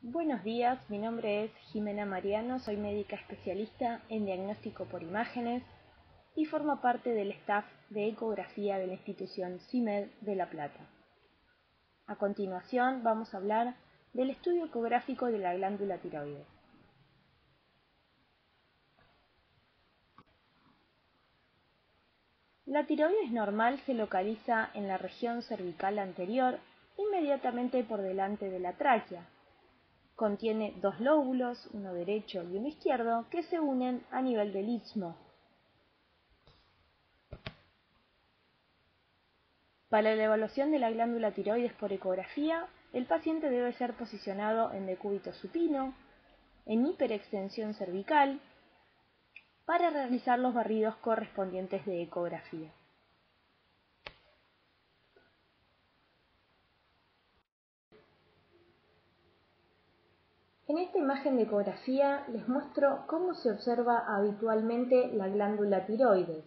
Buenos días, mi nombre es Jimena Mariano, soy médica especialista en diagnóstico por imágenes y formo parte del staff de ecografía de la institución CIMED de La Plata. A continuación vamos a hablar del estudio ecográfico de la glándula tiroides. La tiroides normal se localiza en la región cervical anterior, inmediatamente por delante de la tráquea. Contiene dos lóbulos, uno derecho y uno izquierdo, que se unen a nivel del istmo. Para la evaluación de la glándula tiroides por ecografía, el paciente debe ser posicionado en decúbito supino, en hiperextensión cervical, para realizar los barridos correspondientes de ecografía. En esta imagen de ecografía les muestro cómo se observa habitualmente la glándula tiroides.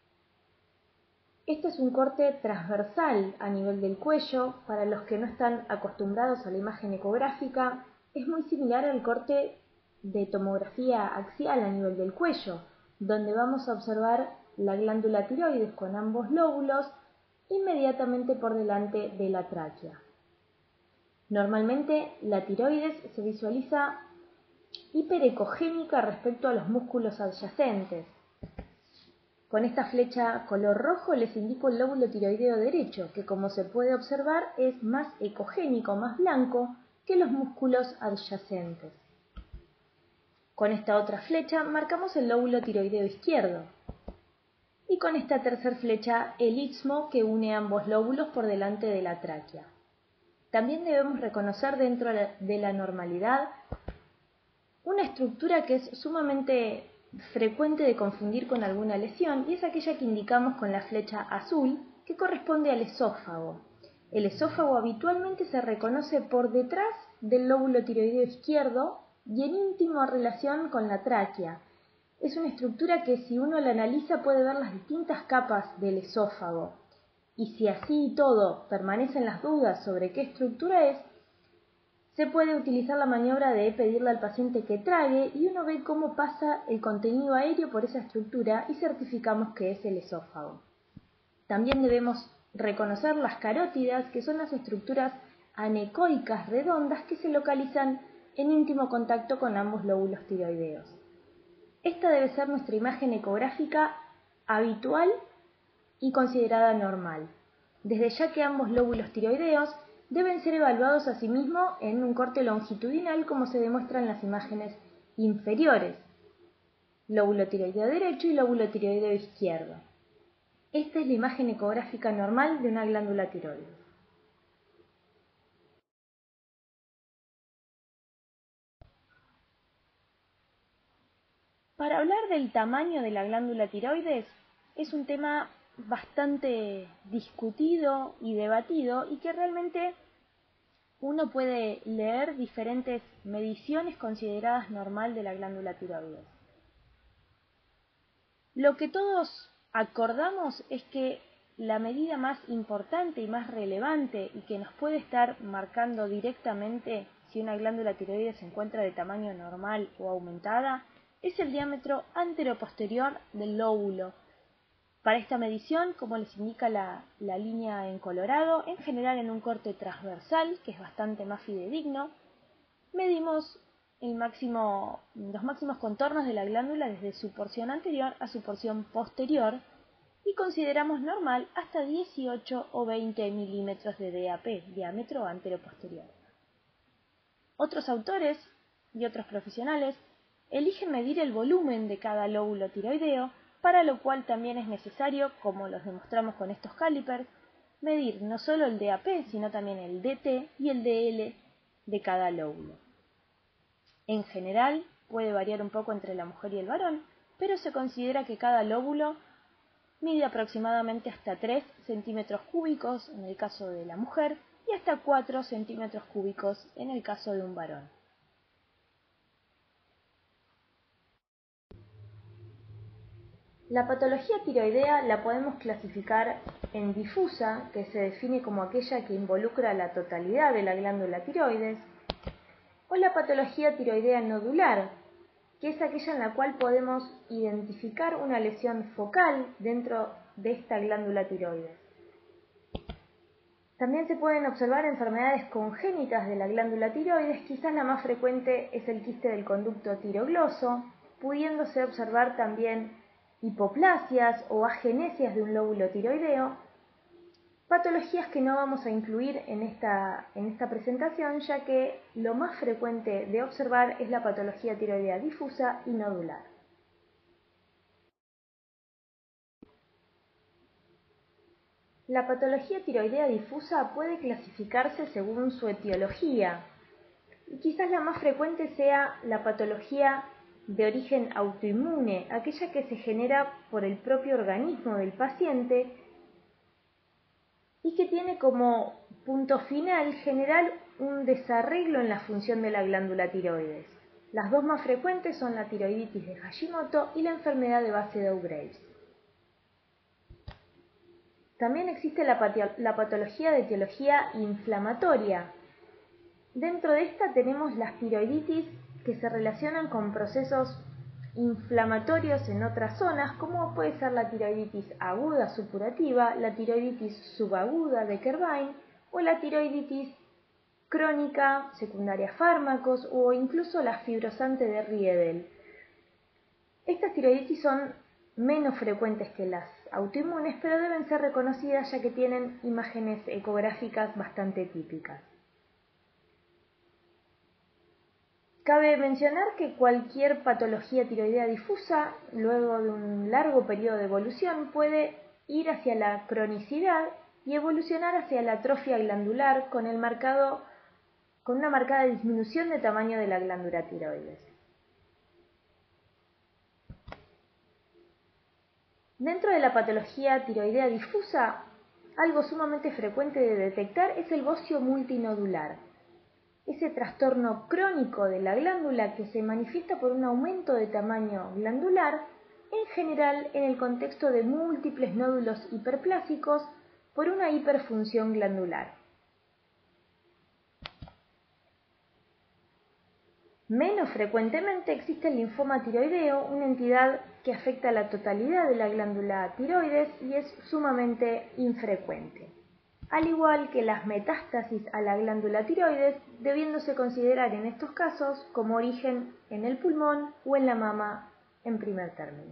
Este es un corte transversal a nivel del cuello. Para los que no están acostumbrados a la imagen ecográfica, es muy similar al corte de tomografía axial a nivel del cuello, donde vamos a observar la glándula tiroides con ambos lóbulos inmediatamente por delante de la tráquea. Normalmente la tiroides se visualiza hiperecogénica respecto a los músculos adyacentes. Con esta flecha color rojo les indico el lóbulo tiroideo derecho, que como se puede observar es más ecogénico, más blanco que los músculos adyacentes. Con esta otra flecha marcamos el lóbulo tiroideo izquierdo. Y con esta tercera flecha el istmo que une ambos lóbulos por delante de la tráquea. También debemos reconocer dentro de la normalidad una estructura que es sumamente frecuente de confundir con alguna lesión, y es aquella que indicamos con la flecha azul, que corresponde al esófago. El esófago habitualmente se reconoce por detrás del lóbulo tiroideo izquierdo y en íntima relación con la tráquea. Es una estructura que, si uno la analiza, puede ver las distintas capas del esófago, y si así y todo permanecen las dudas sobre qué estructura es, se puede utilizar la maniobra de pedirle al paciente que trague y uno ve cómo pasa el contenido aéreo por esa estructura y certificamos que es el esófago. También debemos reconocer las carótidas, que son las estructuras anecoicas redondas que se localizan en íntimo contacto con ambos lóbulos tiroideos. Esta debe ser nuestra imagen ecográfica habitual y considerada normal, desde ya que ambos lóbulos tiroideos deben ser evaluados asimismo en un corte longitudinal, como se demuestra en las imágenes inferiores, lóbulo tiroideo derecho y lóbulo tiroideo izquierdo. Esta es la imagen ecográfica normal de una glándula tiroides. Para hablar del tamaño de la glándula tiroides, es un tema bastante discutido y debatido, y que realmente uno puede leer diferentes mediciones consideradas normal de la glándula tiroides. Lo que todos acordamos es que la medida más importante y más relevante, y que nos puede estar marcando directamente si una glándula tiroides se encuentra de tamaño normal o aumentada, es el diámetro anteroposterior del lóbulo. Para esta medición, como les indica la línea en colorado, en general en un corte transversal, que es bastante más fidedigno, medimos los máximos contornos de la glándula desde su porción anterior a su porción posterior y consideramos normal hasta 18 o 20 milímetros de DAP, diámetro anteroposterior. Otros autores y otros profesionales eligen medir el volumen de cada lóbulo tiroideo, para lo cual también es necesario, como los demostramos con estos calipers, medir no solo el DAP, sino también el DT y el DL de cada lóbulo. En general, puede variar un poco entre la mujer y el varón, pero se considera que cada lóbulo mide aproximadamente hasta 3 centímetros cúbicos en el caso de la mujer y hasta 4 centímetros cúbicos en el caso de un varón. La patología tiroidea la podemos clasificar en difusa, que se define como aquella que involucra la totalidad de la glándula tiroides, o la patología tiroidea nodular, que es aquella en la cual podemos identificar una lesión focal dentro de esta glándula tiroides. También se pueden observar enfermedades congénitas de la glándula tiroides, quizás la más frecuente es el quiste del conducto tirogloso, pudiéndose observar también hipoplasias o agenesias de un lóbulo tiroideo, patologías que no vamos a incluir en esta presentación, ya que lo más frecuente de observar es la patología tiroidea difusa y nodular. La patología tiroidea difusa puede clasificarse según su etiología, y quizás la más frecuente sea la patología de origen autoinmune, aquella que se genera por el propio organismo del paciente y que tiene como punto final generar un desarreglo en la función de la glándula tiroides. Las dos más frecuentes son la tiroiditis de Hashimoto y la enfermedad de Basedow-Graves. También existe la patología de etiología inflamatoria. Dentro de esta tenemos las tiroiditis que se relacionan con procesos inflamatorios en otras zonas, como puede ser la tiroiditis aguda supurativa, la tiroiditis subaguda de Kerbein o la tiroiditis crónica secundaria a fármacos o incluso la fibrosante de Riedel. Estas tiroiditis son menos frecuentes que las autoinmunes, pero deben ser reconocidas ya que tienen imágenes ecográficas bastante típicas. Cabe mencionar que cualquier patología tiroidea difusa, luego de un largo periodo de evolución, puede ir hacia la cronicidad y evolucionar hacia la atrofia glandular con una marcada disminución de tamaño de la glándula tiroides. Dentro de la patología tiroidea difusa, algo sumamente frecuente de detectar es el bocio multinodular, ese trastorno crónico de la glándula que se manifiesta por un aumento de tamaño glandular, en general en el contexto de múltiples nódulos hiperplásicos por una hiperfunción glandular. Menos frecuentemente existe el linfoma tiroideo, una entidad que afecta a la totalidad de la glándula tiroides y es sumamente infrecuente, al igual que las metástasis a la glándula tiroides, debiéndose considerar en estos casos como origen en el pulmón o en la mama en primer término.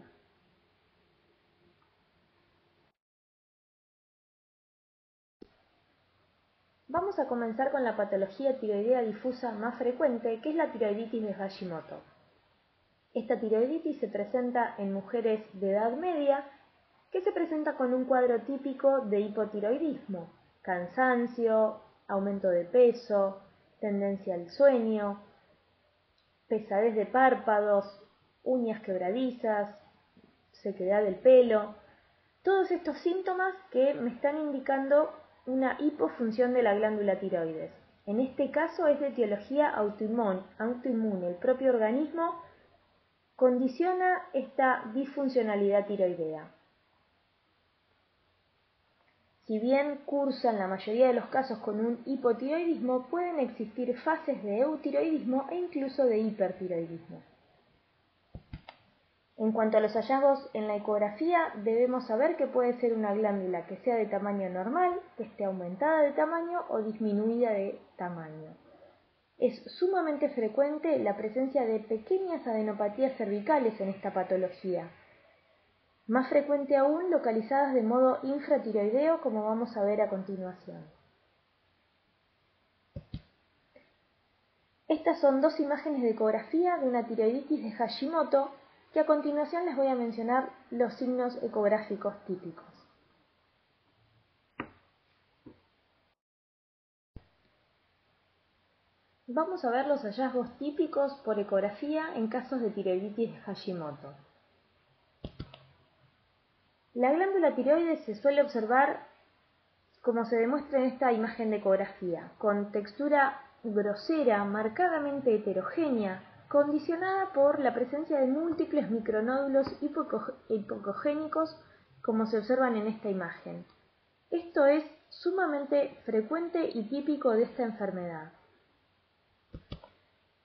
Vamos a comenzar con la patología tiroidea difusa más frecuente, que es la tiroiditis de Hashimoto. Esta tiroiditis se presenta en mujeres de edad media que se presenta con un cuadro típico de hipotiroidismo, cansancio, aumento de peso, tendencia al sueño, pesadez de párpados, uñas quebradizas, sequedad del pelo, todos estos síntomas que me están indicando una hipofunción de la glándula tiroides. En este caso es de etiología autoinmune, el propio organismo condiciona esta disfuncionalidad tiroidea. Si bien cursa en la mayoría de los casos con un hipotiroidismo, pueden existir fases de eutiroidismo e incluso de hipertiroidismo. En cuanto a los hallazgos en la ecografía, debemos saber que puede ser una glándula que sea de tamaño normal, que esté aumentada de tamaño o disminuida de tamaño. Es sumamente frecuente la presencia de pequeñas adenopatías cervicales en esta patología, más frecuente aún localizadas de modo infratiroideo, como vamos a ver a continuación. Estas son dos imágenes de ecografía de una tiroiditis de Hashimoto, que a continuación les voy a mencionar los signos ecográficos típicos. Vamos a ver los hallazgos típicos por ecografía en casos de tiroiditis de Hashimoto. La glándula tiroides se suele observar como se demuestra en esta imagen de ecografía, con textura grosera, marcadamente heterogénea, condicionada por la presencia de múltiples micronódulos hipocogénicos, como se observan en esta imagen. Esto es sumamente frecuente y típico de esta enfermedad.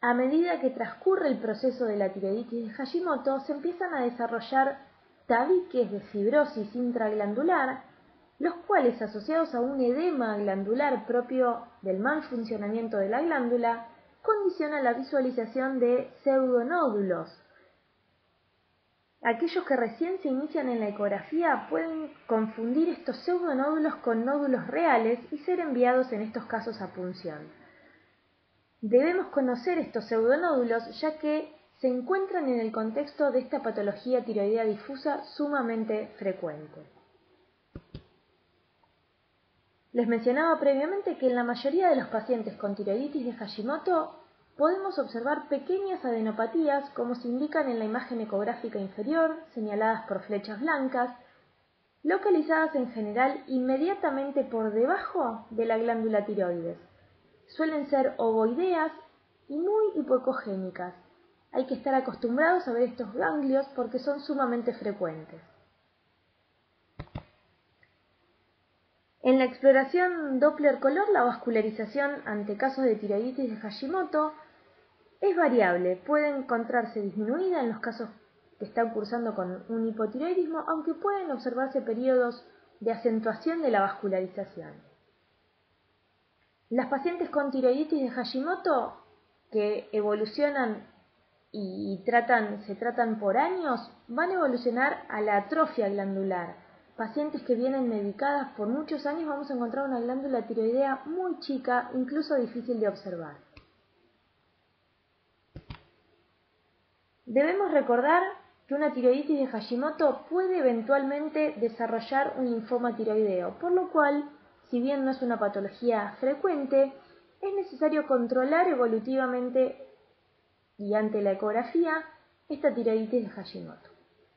A medida que transcurre el proceso de la tiroiditis de Hashimoto, se empiezan a desarrollar tabiques de fibrosis intraglandular, los cuales, asociados a un edema glandular propio del mal funcionamiento de la glándula, condicionan la visualización de pseudonódulos. Aquellos que recién se inician en la ecografía pueden confundir estos pseudonódulos con nódulos reales y ser enviados en estos casos a punción. Debemos conocer estos pseudonódulos ya que se encuentran en el contexto de esta patología tiroidea difusa sumamente frecuente. Les mencionaba previamente que en la mayoría de los pacientes con tiroiditis de Hashimoto podemos observar pequeñas adenopatías, como se indican en la imagen ecográfica inferior, señaladas por flechas blancas, localizadas en general inmediatamente por debajo de la glándula tiroides. Suelen ser ovoideas y muy hipocogénicas. Hay que estar acostumbrados a ver estos ganglios porque son sumamente frecuentes. En la exploración Doppler color, la vascularización ante casos de tiroiditis de Hashimoto es variable. Puede encontrarse disminuida en los casos que están cursando con un hipotiroidismo, aunque pueden observarse periodos de acentuación de la vascularización. Las pacientes con tiroiditis de Hashimoto que evolucionan y se tratan por años van a evolucionar a la atrofia glandular. Pacientes que vienen medicadas por muchos años vamos a encontrar una glándula tiroidea muy chica, incluso difícil de observar. Debemos recordar que una tiroiditis de Hashimoto puede eventualmente desarrollar un linfoma tiroideo, por lo cual, si bien no es una patología frecuente, es necesario controlar evolutivamente y ante la ecografía esta tiroiditis de Hashimoto.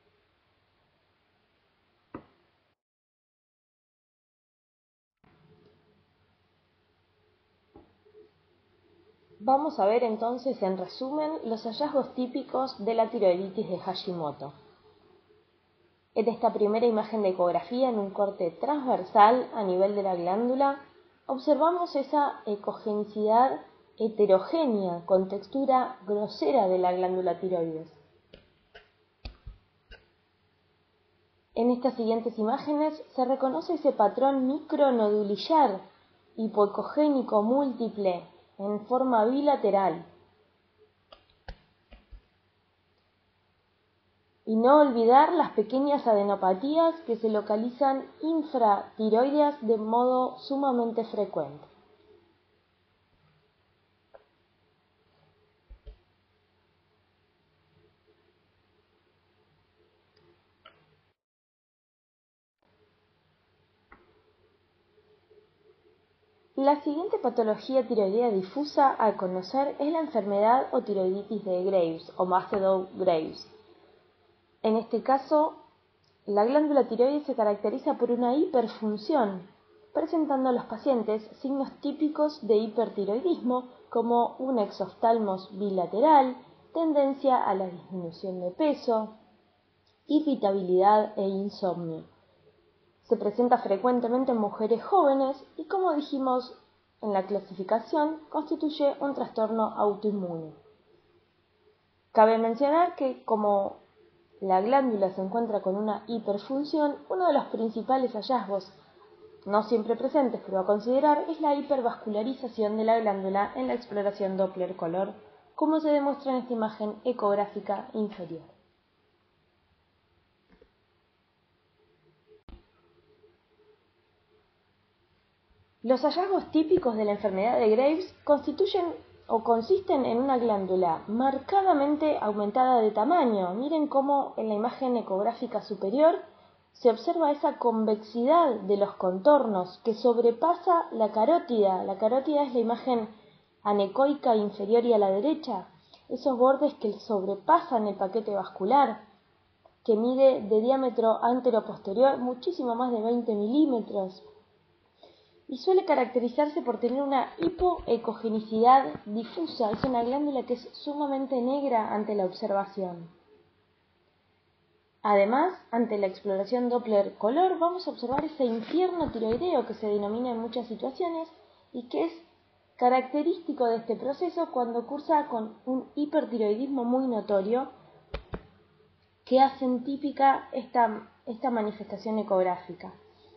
Vamos a ver entonces en resumen los hallazgos típicos de la tiroiditis de Hashimoto. En esta primera imagen de ecografía, en un corte transversal a nivel de la glándula, observamos esa ecogenicidad heterogénea con textura grosera de la glándula tiroides. En estas siguientes imágenes se reconoce ese patrón micronodulillar hipoecogénico múltiple en forma bilateral. Y no olvidar las pequeñas adenopatías que se localizan infratiroideas de modo sumamente frecuente. La siguiente patología tiroidea difusa a conocer es la enfermedad o tiroiditis de Graves o Macedow-Graves. En este caso, la glándula tiroides se caracteriza por una hiperfunción, presentando a los pacientes signos típicos de hipertiroidismo como un exoftalmos bilateral, tendencia a la disminución de peso, irritabilidad e insomnio. Se presenta frecuentemente en mujeres jóvenes y, como dijimos en la clasificación, constituye un trastorno autoinmune. Cabe mencionar que, como la glándula se encuentra con una hiperfunción, uno de los principales hallazgos, no siempre presentes pero a considerar, es la hipervascularización de la glándula en la exploración Doppler color, como se demuestra en esta imagen ecográfica inferior. Los hallazgos típicos de la enfermedad de Graves consisten en una glándula marcadamente aumentada de tamaño. Miren cómo en la imagen ecográfica superior se observa esa convexidad de los contornos que sobrepasa la carótida. La carótida es la imagen anecoica inferior y a la derecha, esos bordes que sobrepasan el paquete vascular, que mide de diámetro antero-posterior muchísimo más de 20 milímetros. Y suele caracterizarse por tener una hipoecogenicidad difusa. Es una glándula que es sumamente negra ante la observación. Además, ante la exploración Doppler color, vamos a observar ese infierno tiroideo que se denomina en muchas situaciones y que es característico de este proceso cuando cursa con un hipertiroidismo muy notorio que hacen típica esta manifestación ecográfica.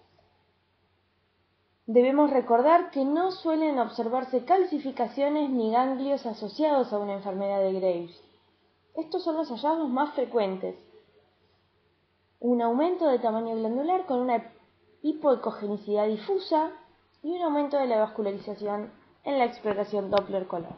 Debemos recordar que no suelen observarse calcificaciones ni ganglios asociados a una enfermedad de Graves. Estos son los hallazgos más frecuentes. Un aumento de tamaño glandular con una hipoecogenicidad difusa y un aumento de la vascularización en la exploración Doppler color.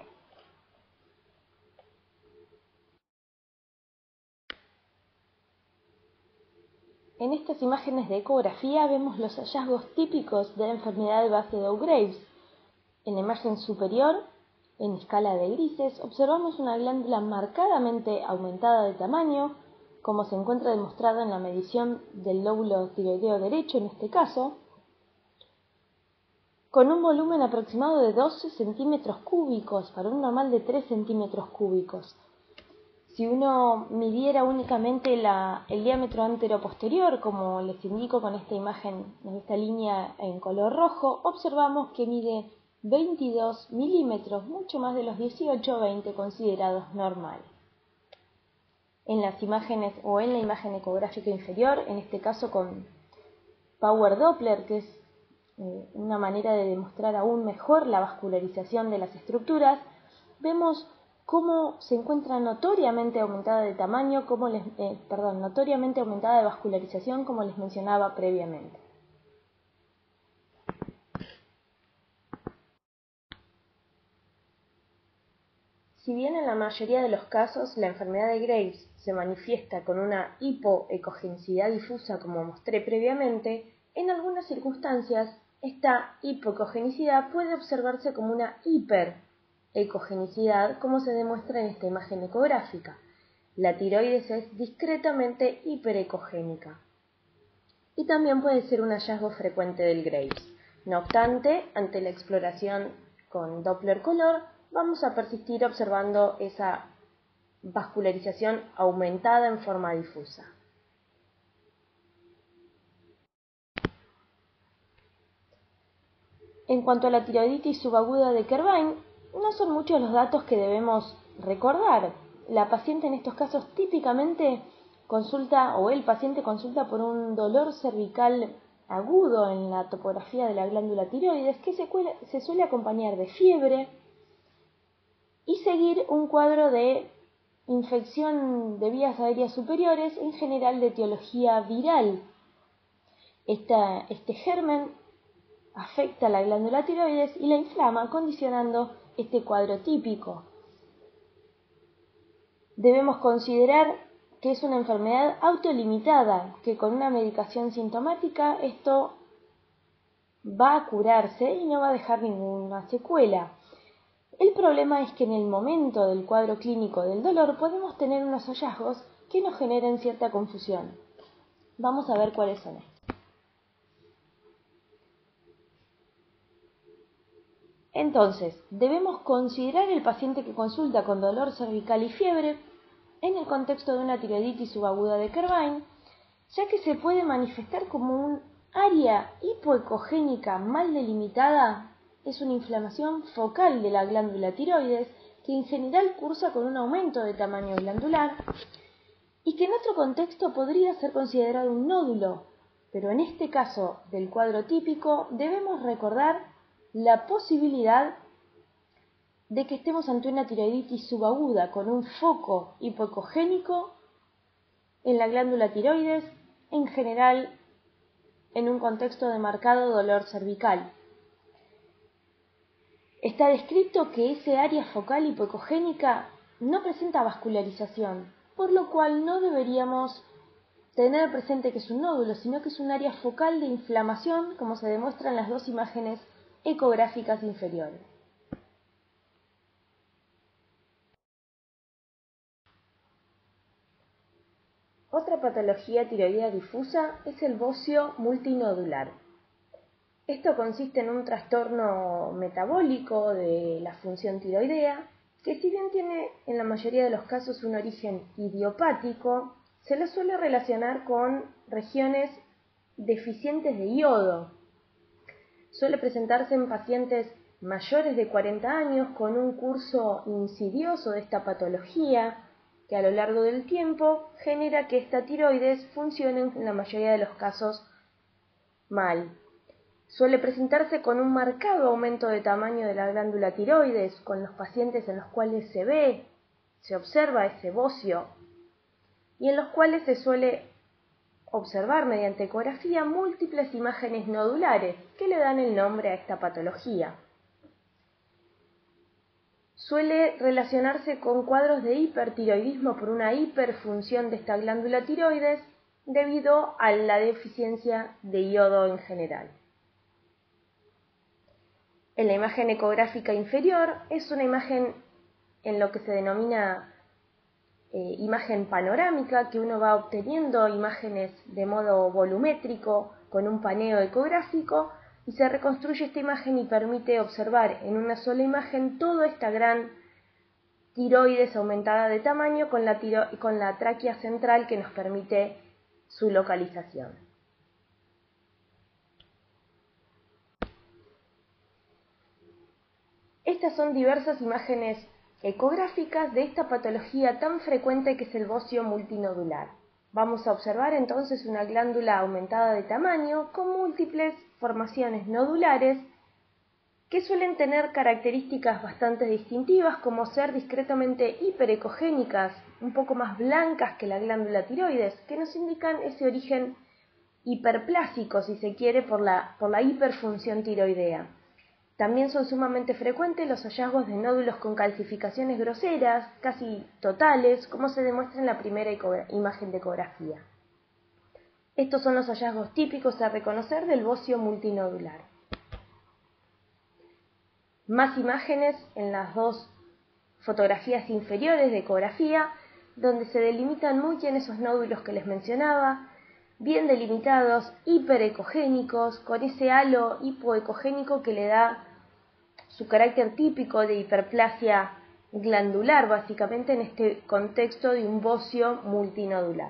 En estas imágenes de ecografía vemos los hallazgos típicos de la enfermedad de base de Graves. En la imagen superior, en escala de grises, observamos una glándula marcadamente aumentada de tamaño, como se encuentra demostrado en la medición del lóbulo tiroideo derecho en este caso, con un volumen aproximado de 12 centímetros cúbicos para un normal de 3 centímetros cúbicos. Si uno midiera únicamente el diámetro antero-posterior, como les indico con esta imagen, en esta línea en color rojo, observamos que mide 22 milímetros, mucho más de los 18 o 20 considerados normal. En las imágenes o en la imagen ecográfica inferior, en este caso con Power Doppler, que es una manera de demostrar aún mejor la vascularización de las estructuras, vemos cómo se encuentra notoriamente aumentada de tamaño, notoriamente aumentada de vascularización, como les mencionaba previamente. Si bien en la mayoría de los casos la enfermedad de Graves se manifiesta con una hipoecogenicidad difusa, como mostré previamente, en algunas circunstancias esta hipoecogenicidad puede observarse como una hiperecogenicidad, como se demuestra en esta imagen ecográfica. La tiroides es discretamente hiperecogénica y también puede ser un hallazgo frecuente del Graves. No obstante, ante la exploración con Doppler color, vamos a persistir observando esa vascularización aumentada en forma difusa. En cuanto a la tiroiditis subaguda de Kervin, no son muchos los datos que debemos recordar. La paciente en estos casos típicamente el paciente consulta por un dolor cervical agudo en la topografía de la glándula tiroides que se suele acompañar de fiebre y seguir un cuadro de infección de vías aéreas superiores, en general de etiología viral. Este germen afecta a la glándula tiroides y la inflama, condicionando este cuadro típico. Debemos considerar que es una enfermedad autolimitada, que con una medicación sintomática esto va a curarse y no va a dejar ninguna secuela. El problema es que en el momento del cuadro clínico del dolor podemos tener unos hallazgos que nos generen cierta confusión. Vamos a ver cuáles son estos. Entonces, debemos considerar el paciente que consulta con dolor cervical y fiebre en el contexto de una tiroiditis subaguda de Kervin, ya que se puede manifestar como un área hipoecogénica mal delimitada. Es una inflamación focal de la glándula tiroides que en general cursa con un aumento de tamaño glandular y que en otro contexto podría ser considerado un nódulo, pero en este caso del cuadro típico debemos recordar la posibilidad de que estemos ante una tiroiditis subaguda con un foco hipoecogénico en la glándula tiroides, en general en un contexto de marcado dolor cervical. Está descrito que ese área focal hipoecogénica no presenta vascularización, por lo cual no deberíamos tener presente que es un nódulo, sino que es un área focal de inflamación, como se demuestra en las dos imágenes ecográficas inferiores. Otra patología tiroidea difusa es el bocio multinodular. Esto consiste en un trastorno metabólico de la función tiroidea, que si bien tiene en la mayoría de los casos un origen idiopático, se lo suele relacionar con regiones deficientes de yodo. Suele presentarse en pacientes mayores de 40 años con un curso insidioso de esta patología que a lo largo del tiempo genera que esta tiroides funcione en la mayoría de los casos mal. Suele presentarse con un marcado aumento de tamaño de la glándula tiroides, con los pacientes en los cuales se observa ese bocio y en los cuales se suele observar mediante ecografía múltiples imágenes nodulares que le dan el nombre a esta patología. Suele relacionarse con cuadros de hipertiroidismo por una hiperfunción de esta glándula tiroides debido a la deficiencia de yodo en general. En la imagen ecográfica inferior es una imagen en lo que se denomina imagen panorámica, que uno va obteniendo imágenes de modo volumétrico con un paneo ecográfico y se reconstruye esta imagen y permite observar en una sola imagen toda esta gran tiroides aumentada de tamaño con la tráquea central que nos permite su localización. Estas son diversas imágenes ecográficas de esta patología tan frecuente que es el bocio multinodular. Vamos a observar entonces una glándula aumentada de tamaño con múltiples formaciones nodulares que suelen tener características bastante distintivas, como ser discretamente hiperecogénicas, un poco más blancas que la glándula tiroides, que nos indican ese origen hiperplásico, si se quiere, por la hiperfunción tiroidea. También son sumamente frecuentes los hallazgos de nódulos con calcificaciones groseras, casi totales, como se demuestra en la primera imagen de ecografía. Estos son los hallazgos típicos a reconocer del bocio multinodular. Más imágenes en las dos fotografías inferiores de ecografía, donde se delimitan muy bien esos nódulos que les mencionaba, bien delimitados, hiperecogénicos, con ese halo hipoecogénico que le da su carácter típico de hiperplasia glandular, básicamente en este contexto de un bocio multinodular.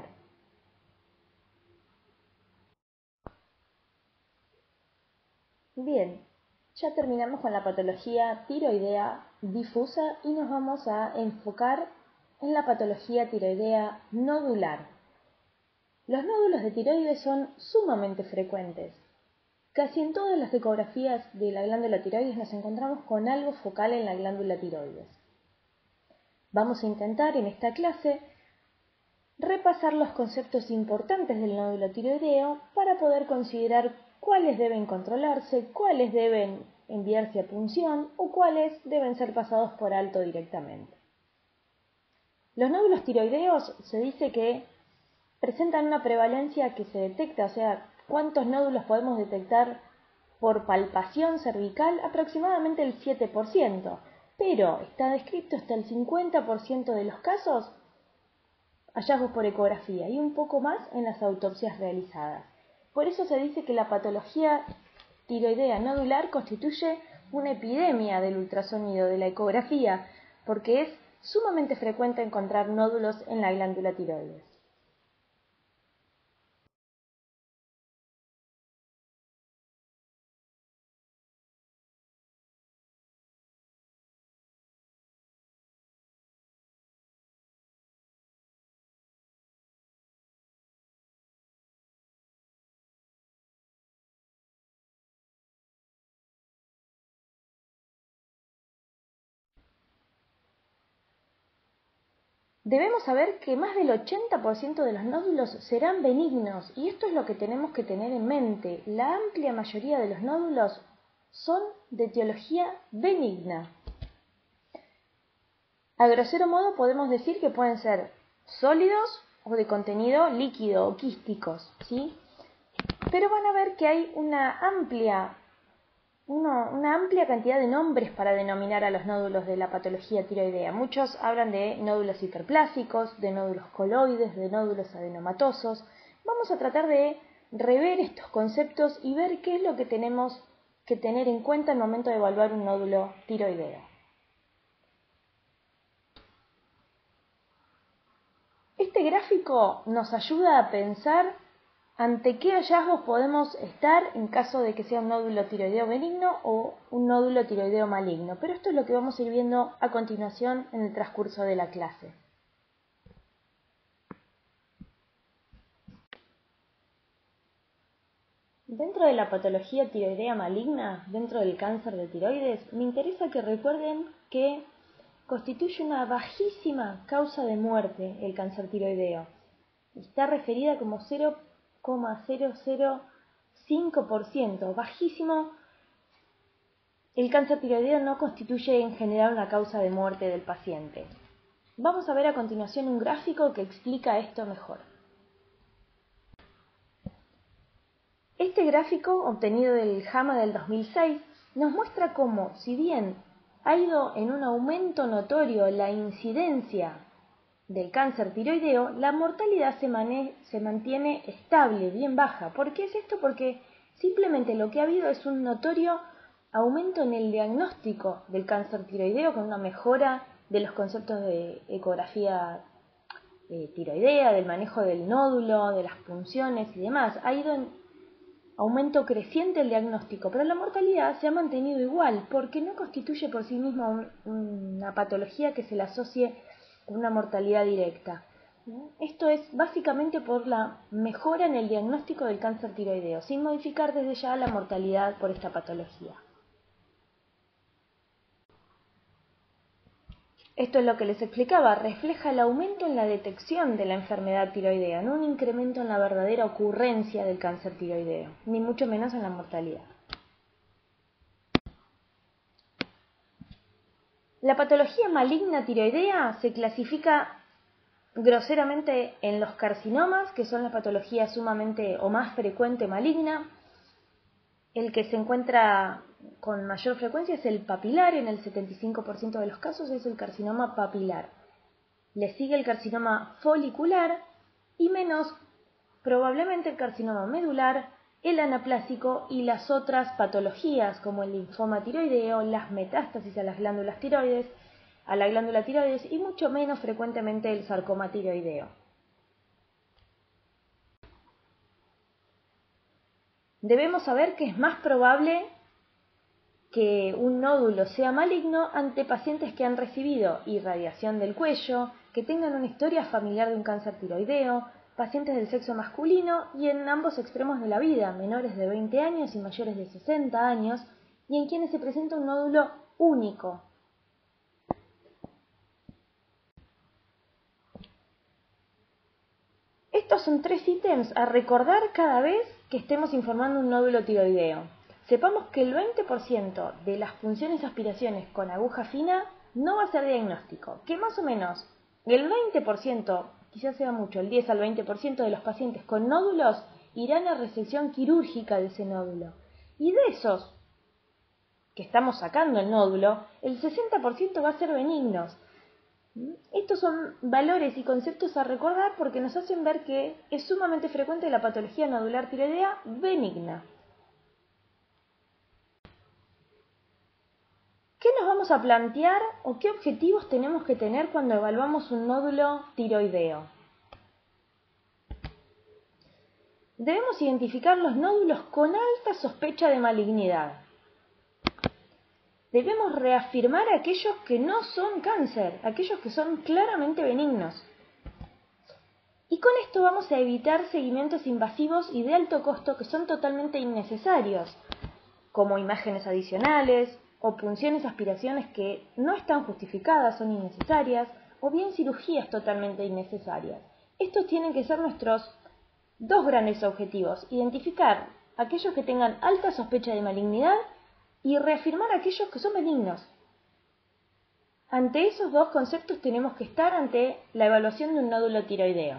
Bien, ya terminamos con la patología tiroidea difusa y nos vamos a enfocar en la patología tiroidea nodular. Los nódulos de tiroides son sumamente frecuentes. Casi en todas las ecografías de la glándula tiroides nos encontramos con algo focal en la glándula tiroides. Vamos a intentar en esta clase repasar los conceptos importantes del nódulo tiroideo para poder considerar cuáles deben controlarse, cuáles deben enviarse a punción o cuáles deben ser pasados por alto directamente. Los nódulos tiroideos se dice que presentan una prevalencia que se detecta, o sea, ¿cuántos nódulos podemos detectar por palpación cervical? Aproximadamente el 7%, pero está descrito hasta el 50% de los casos hallazgos por ecografía y un poco más en las autopsias realizadas. Por eso se dice que la patología tiroidea nodular constituye una epidemia del ultrasonido, de la ecografía, porque es sumamente frecuente encontrar nódulos en la glándula tiroides. Debemos saber que más del 80% de los nódulos serán benignos y esto es lo que tenemos que tener en mente. La amplia mayoría de los nódulos son de etiología benigna. A grosero modo podemos decir que pueden ser sólidos o de contenido líquido o quísticos, ¿sí? Pero van a ver que hay una amplia cantidad de nombres para denominar a los nódulos de la patología tiroidea. Muchos hablan de nódulos hiperplásicos, de nódulos coloides, de nódulos adenomatosos. Vamos a tratar de rever estos conceptos y ver qué es lo que tenemos que tener en cuenta al momento de evaluar un nódulo tiroideo. Este gráfico nos ayuda a pensar ¿Ante qué hallazgos podemos estar en caso de que sea un nódulo tiroideo benigno o un nódulo tiroideo maligno? Pero esto es lo que vamos a ir viendo a continuación en el transcurso de la clase. Dentro de la patología tiroidea maligna, dentro del cáncer de tiroides, me interesa que recuerden que constituye una bajísima causa de muerte el cáncer tiroideo. Está referida como 0,005%, bajísimo. El cáncer tiroideo no constituye en general una causa de muerte del paciente. Vamos a ver a continuación un gráfico que explica esto mejor. Este gráfico, obtenido del JAMA del 2006, nos muestra cómo, si bien ha ido en un aumento notorio la incidencia del cáncer tiroideo, la mortalidad se mantiene estable, bien baja. ¿Por qué es esto? Porque simplemente lo que ha habido es un notorio aumento en el diagnóstico del cáncer tiroideo con una mejora de los conceptos de ecografía tiroidea, del manejo del nódulo, de las punciones y demás. Ha ido en aumento creciente el diagnóstico, pero la mortalidad se ha mantenido igual porque no constituye por sí misma una patología que se la asocie con una mortalidad directa. Esto es básicamente por la mejora en el diagnóstico del cáncer tiroideo, sin modificar desde ya la mortalidad por esta patología. Esto es lo que les explicaba, refleja el aumento en la detección de la enfermedad tiroidea, no un incremento en la verdadera ocurrencia del cáncer tiroideo, ni mucho menos en la mortalidad. La patología maligna tiroidea se clasifica groseramente en los carcinomas, que son la patología sumamente o más frecuente maligna. El que se encuentra con mayor frecuencia es el papilar, en el 75% de los casos es el carcinoma papilar. Le sigue el carcinoma folicular y menos probablemente el carcinoma medular, el anaplásico y las otras patologías como el linfoma tiroideo, las metástasis a las glándulas tiroides, a la glándula tiroides y mucho menos frecuentemente el sarcoma tiroideo. Debemos saber que es más probable que un nódulo sea maligno ante pacientes que han recibido irradiación del cuello, que tengan una historia familiar de un cáncer tiroideo, pacientes del sexo masculino y en ambos extremos de la vida, menores de 20 años y mayores de 60 años, y en quienes se presenta un nódulo único. Estos son 3 ítems a recordar cada vez que estemos informando un nódulo tiroideo. Sepamos que el 20% de las punciones y aspiraciones con aguja fina no va a ser diagnóstico, que más o menos el 20%, quizás sea mucho, el 10 al 20% de los pacientes con nódulos irán a resección quirúrgica de ese nódulo. Y de esos que estamos sacando el nódulo, el 60% va a ser benignos. Estos son valores y conceptos a recordar porque nos hacen ver que es sumamente frecuente la patología nodular tiroidea benigna. ¿Qué nos vamos a plantear o qué objetivos tenemos que tener cuando evaluamos un nódulo tiroideo? Debemos identificar los nódulos con alta sospecha de malignidad. Debemos reafirmar aquellos que no son cáncer, aquellos que son claramente benignos. Y con esto vamos a evitar seguimientos invasivos y de alto costo que son totalmente innecesarios, como imágenes adicionales o punciones y aspiraciones que no están justificadas, son innecesarias, o bien cirugías totalmente innecesarias. Estos tienen que ser nuestros 2 grandes objetivos: identificar aquellos que tengan alta sospecha de malignidad y reafirmar aquellos que son benignos. Ante esos 2 conceptos tenemos que estar ante la evaluación de un nódulo tiroideo.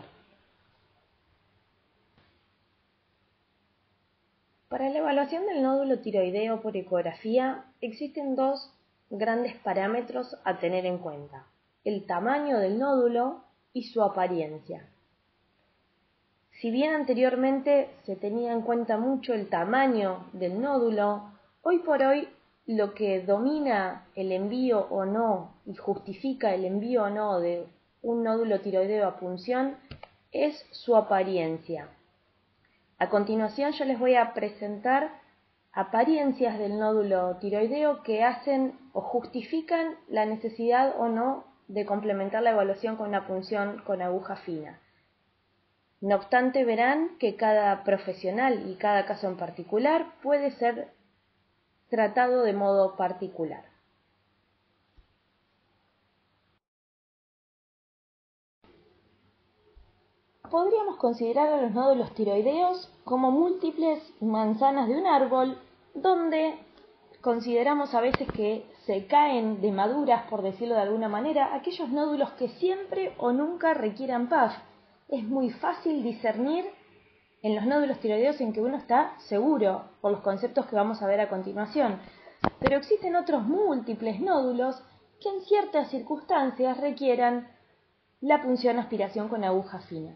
Para la evaluación del nódulo tiroideo por ecografía existen 2 grandes parámetros a tener en cuenta: el tamaño del nódulo y su apariencia. Si bien anteriormente se tenía en cuenta mucho el tamaño del nódulo, hoy por hoy lo que domina el envío o no y justifica el envío o no de un nódulo tiroideo a punción es su apariencia. A continuación yo les voy a presentar apariencias del nódulo tiroideo que hacen o justifican la necesidad o no de complementar la evaluación con una punción con aguja fina. No obstante, verán que cada profesional y cada caso en particular puede ser tratado de modo particular. Podríamos considerar a los nódulos tiroideos como múltiples manzanas de un árbol donde consideramos a veces que se caen de maduras, por decirlo de alguna manera, aquellos nódulos que siempre o nunca requieran PAF. Es muy fácil discernir en los nódulos tiroideos en que uno está seguro por los conceptos que vamos a ver a continuación. Pero existen otros múltiples nódulos que en ciertas circunstancias requieran la punción aspiración con aguja fina.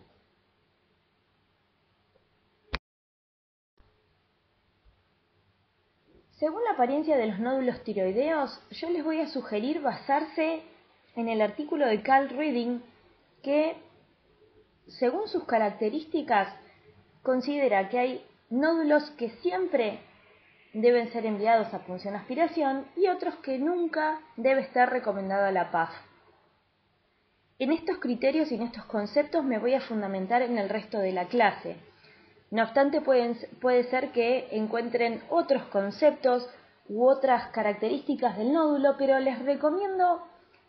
Según la apariencia de los nódulos tiroideos, yo les voy a sugerir basarse en el artículo de Carl Reading que, según sus características, considera que hay nódulos que siempre deben ser enviados a punción aspiración y otros que nunca debe estar recomendada la PAF. En estos criterios y en estos conceptos me voy a fundamentar en el resto de la clase. No obstante, puede ser que encuentren otros conceptos u otras características del nódulo, pero les recomiendo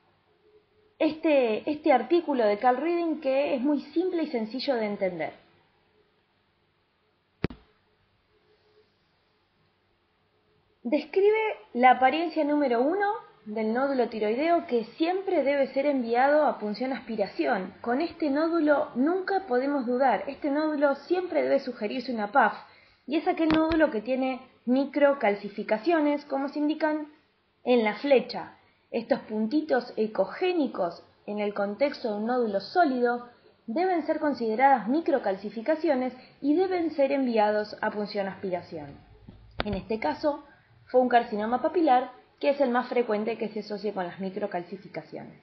este artículo de Carl Reading que es muy simple y sencillo de entender. Describe la apariencia número 1 del nódulo tiroideo que siempre debe ser enviado a punción aspiración. Con este nódulo nunca podemos dudar, este nódulo siempre debe sugerirse una PAF y es aquel nódulo que tiene microcalcificaciones como se indican en la flecha. Estos puntitos ecogénicos en el contexto de un nódulo sólido deben ser consideradas microcalcificaciones y deben ser enviados a punción aspiración. En este caso fue un carcinoma papilar que es el más frecuente que se asocia con las microcalcificaciones.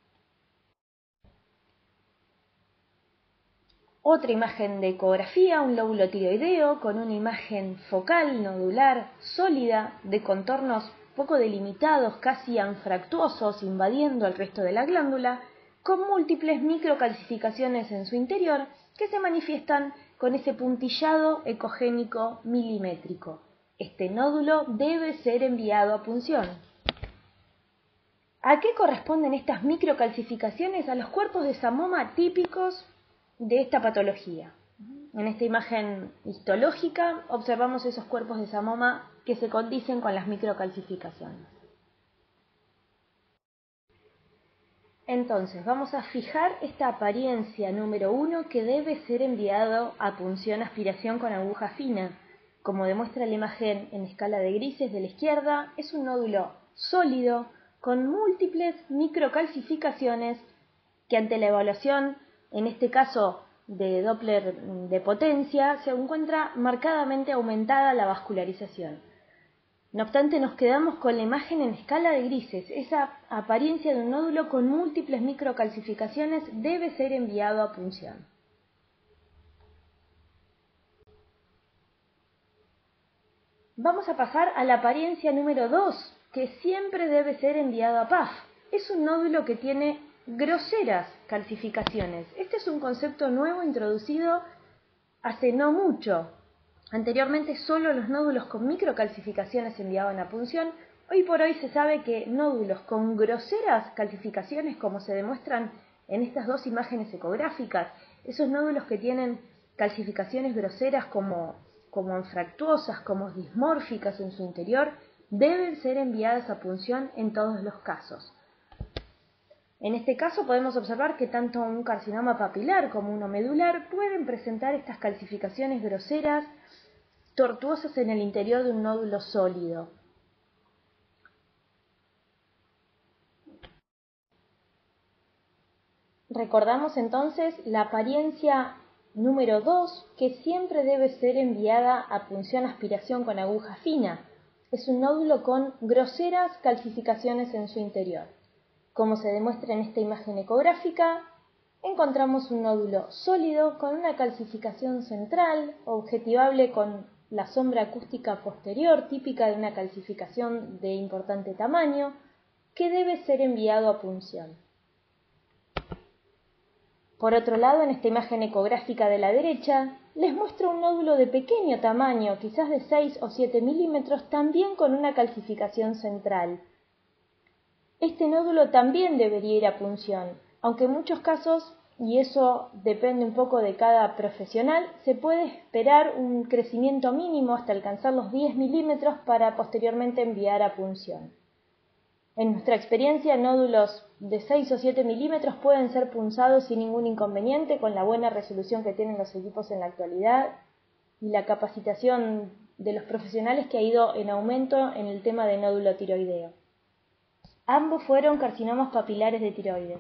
Otra imagen de ecografía, un lóbulo tiroideo con una imagen focal nodular sólida de contornos poco delimitados, casi anfractuosos, invadiendo el resto de la glándula, con múltiples microcalcificaciones en su interior que se manifiestan con ese puntillado ecogénico milimétrico. Este nódulo debe ser enviado a punción. ¿A qué corresponden estas microcalcificaciones? A los cuerpos de samoma típicos de esta patología. En esta imagen histológica observamos esos cuerpos de samoma que se condicen con las microcalcificaciones. Entonces, vamos a fijar esta apariencia número 1 que debe ser enviado a punción aspiración con aguja fina. Como demuestra la imagen en escala de grises de la izquierda, es un nódulo sólido con múltiples microcalcificaciones que ante la evaluación, en este caso de Doppler de potencia, se encuentra marcadamente aumentada la vascularización. No obstante, nos quedamos con la imagen en escala de grises. Esa apariencia de un nódulo con múltiples microcalcificaciones debe ser enviado a punción. Vamos a pasar a la apariencia número 2, que siempre debe ser enviado a PAF. Es un nódulo que tiene groseras calcificaciones. Este es un concepto nuevo introducido hace no mucho. Anteriormente solo los nódulos con microcalcificaciones se enviaban a punción. Hoy por hoy se sabe que nódulos con groseras calcificaciones, como se demuestran en estas dos imágenes ecográficas, esos nódulos que tienen calcificaciones groseras como anfractuosas, como dismórficas en su interior, deben ser enviadas a punción en todos los casos. En este caso podemos observar que tanto un carcinoma papilar como uno medular pueden presentar estas calcificaciones groseras, tortuosas en el interior de un nódulo sólido. Recordamos entonces la apariencia número 2, que siempre debe ser enviada a punción aspiración con aguja fina. Es un nódulo con groseras calcificaciones en su interior. Como se demuestra en esta imagen ecográfica, encontramos un nódulo sólido con una calcificación central, objetivable con la sombra acústica posterior, típica de una calcificación de importante tamaño, que debe ser enviado a punción. Por otro lado, en esta imagen ecográfica de la derecha, les muestro un nódulo de pequeño tamaño, quizás de 6 o 7 milímetros, también con una calcificación central. Este nódulo también debería ir a punción, aunque en muchos casos, y eso depende un poco de cada profesional, se puede esperar un crecimiento mínimo hasta alcanzar los 10 milímetros para posteriormente enviar a punción. En nuestra experiencia, nódulos de 6 o 7 milímetros pueden ser punzados sin ningún inconveniente con la buena resolución que tienen los equipos en la actualidad y la capacitación de los profesionales que ha ido en aumento en el tema de nódulo tiroideo. Ambos fueron carcinomas papilares de tiroides.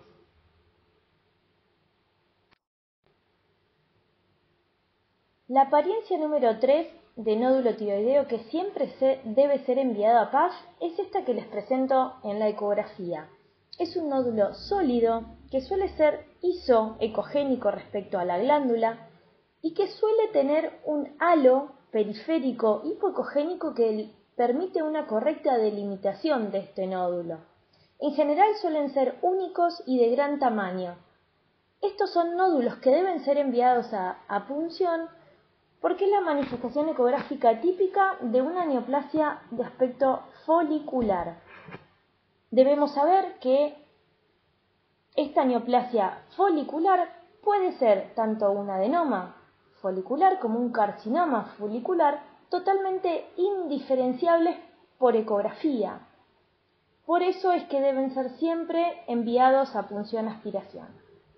La apariencia número 3 de nódulo tiroideo que siempre debe ser enviado a PAF es esta que les presento en la ecografía. Es un nódulo sólido que suele ser isoecogénico respecto a la glándula y que suele tener un halo periférico hipoecogénico que permite una correcta delimitación de este nódulo. En general suelen ser únicos y de gran tamaño. Estos son nódulos que deben ser enviados a punción porque es la manifestación ecográfica típica de una neoplasia de aspecto folicular. Debemos saber que esta neoplasia folicular puede ser tanto un adenoma folicular como un carcinoma folicular totalmente indiferenciables por ecografía. Por eso es que deben ser siempre enviados a punción-aspiración.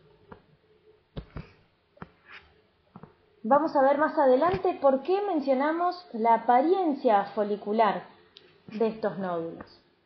Vamos a ver más adelante por qué mencionamos la apariencia folicular de estos nódulos.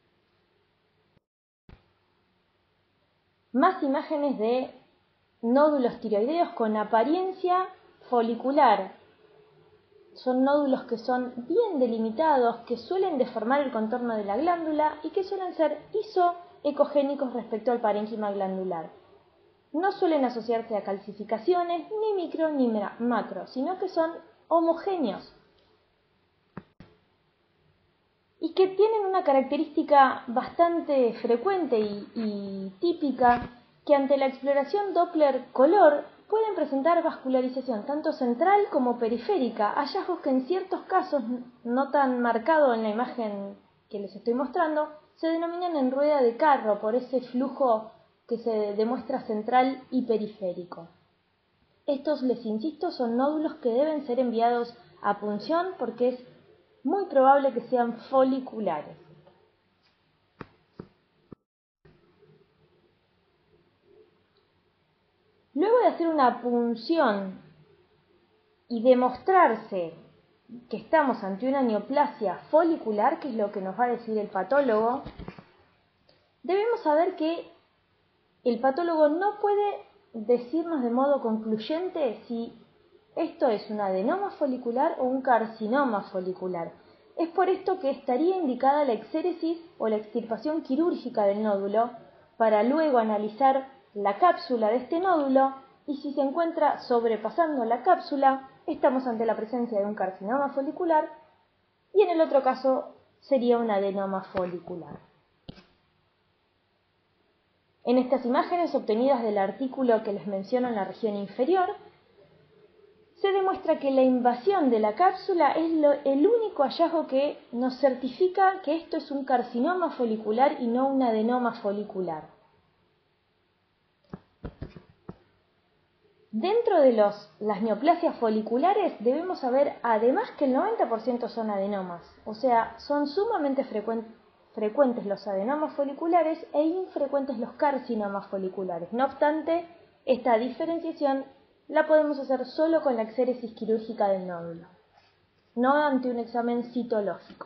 Más imágenes de nódulos tiroideos con apariencia folicular. Son nódulos que son bien delimitados, que suelen deformar el contorno de la glándula y que suelen ser isoecogénicos respecto al parénquima glandular. No suelen asociarse a calcificaciones ni micro ni macro, sino que son homogéneos y que tienen una característica bastante frecuente y típica, que ante la exploración Doppler color pueden presentar vascularización tanto central como periférica, hallazgos que en ciertos casos, no tan marcado en la imagen que les estoy mostrando, se denominan en rueda de carro por ese flujo que se demuestra central y periférico. Estos, les insisto, son nódulos que deben ser enviados a punción porque es muy probable que sean foliculares. Luego de hacer una punción y demostrarse que estamos ante una neoplasia folicular, que es lo que nos va a decir el patólogo, debemos saber que el patólogo no puede decirnos de modo concluyente si esto es un adenoma folicular o un carcinoma folicular. Es por esto que estaría indicada la exéresis o la extirpación quirúrgica del nódulo para luego analizar la cápsula de este nódulo y si se encuentra sobrepasando la cápsula, estamos ante la presencia de un carcinoma folicular y en el otro caso sería un adenoma folicular. En estas imágenes obtenidas del artículo que les menciono en la región inferior, se demuestra que la invasión de la cápsula es el único hallazgo que nos certifica que esto es un carcinoma folicular y no un adenoma folicular. Dentro de las neoplasias foliculares debemos saber además que el 90% son adenomas, o sea, son sumamente frecuentes los adenomas foliculares e infrecuentes los carcinomas foliculares. No obstante, esta diferenciación la podemos hacer solo con la exéresis quirúrgica del nódulo, no ante un examen citológico.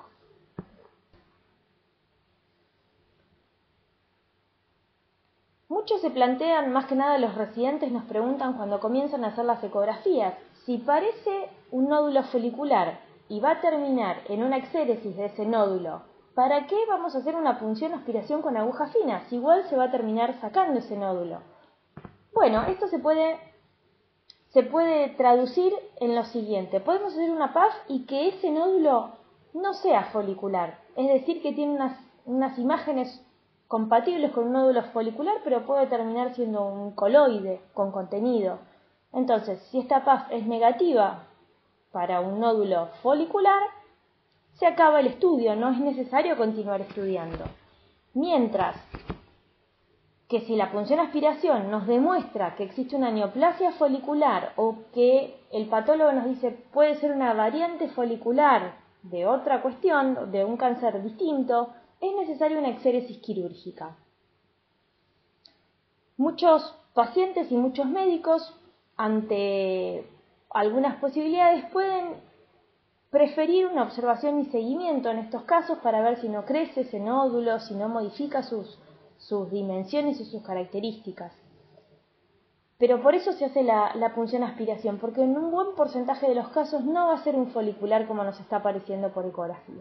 Muchos se plantean, más que nada los residentes nos preguntan cuando comienzan a hacer las ecografías, si parece un nódulo folicular y va a terminar en una exéresis de ese nódulo, ¿para qué vamos a hacer una punción o aspiración con aguja fina? Si igual se va a terminar sacando ese nódulo. Bueno, esto se puede traducir en lo siguiente. Podemos hacer una PAF y que ese nódulo no sea folicular, es decir, que tiene unas imágenes compatibles con un nódulo folicular, pero puede terminar siendo un coloide con contenido. Entonces, si esta PAF es negativa para un nódulo folicular, se acaba el estudio, no es necesario continuar estudiando. Mientras que si la punción aspiración nos demuestra que existe una neoplasia folicular o que el patólogo nos dice puede ser una variante folicular de otra cuestión, de un cáncer distinto, es necesaria una exéresis quirúrgica. Muchos pacientes y muchos médicos, ante algunas posibilidades, pueden preferir una observación y seguimiento en estos casos para ver si no crece ese nódulo, si no modifica sus dimensiones y sus características. Pero por eso se hace la punción aspiración, porque en un buen porcentaje de los casos no va a ser un folicular como nos está apareciendo por ecografía.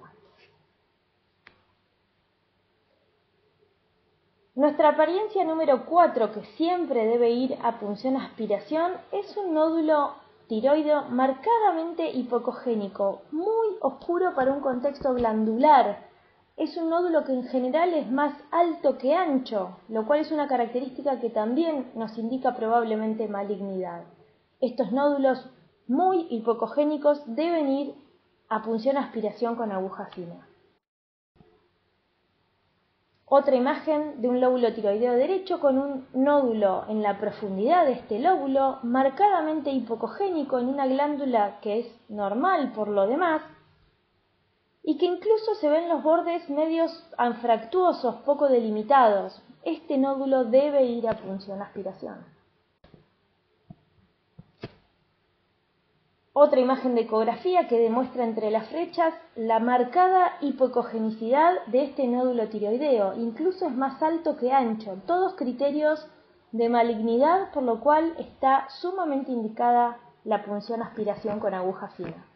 Nuestra apariencia número 4, que siempre debe ir a punción aspiración, es un nódulo tiroideo marcadamente hipocogénico, muy oscuro para un contexto glandular. Es un nódulo que en general es más alto que ancho, lo cual es una característica que también nos indica probablemente malignidad. Estos nódulos muy hipocogénicos deben ir a punción aspiración con aguja fina. Otra imagen de un lóbulo tiroideo derecho con un nódulo en la profundidad de este lóbulo, marcadamente hipocogénico en una glándula que es normal por lo demás, y que incluso se ven los bordes medios anfractuosos, poco delimitados. Este nódulo debe ir a punción aspiración. Otra imagen de ecografía que demuestra entre las flechas la marcada hipocogenicidad de este nódulo tiroideo, incluso es más alto que ancho, todos criterios de malignidad, por lo cual está sumamente indicada la punción aspiración con aguja fina.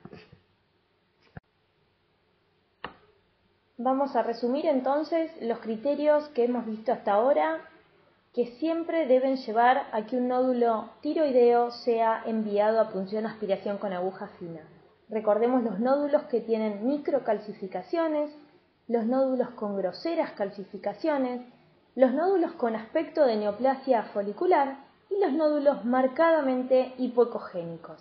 Vamos a resumir entonces los criterios que hemos visto hasta ahora, que siempre deben llevar a que un nódulo tiroideo sea enviado a punción aspiración con aguja fina. Recordemos los nódulos que tienen microcalcificaciones, los nódulos con groseras calcificaciones, los nódulos con aspecto de neoplasia folicular y los nódulos marcadamente hipocogénicos.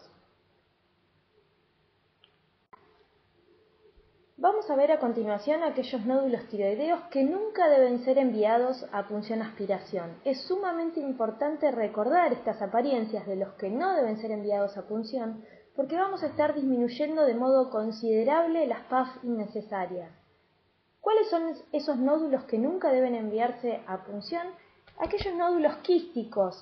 Vamos a ver a continuación aquellos nódulos tiroideos que nunca deben ser enviados a punción aspiración. Es sumamente importante recordar estas apariencias de los que no deben ser enviados a punción, porque vamos a estar disminuyendo de modo considerable las PAF innecesarias. ¿Cuáles son esos nódulos que nunca deben enviarse a punción? Aquellos nódulos quísticos.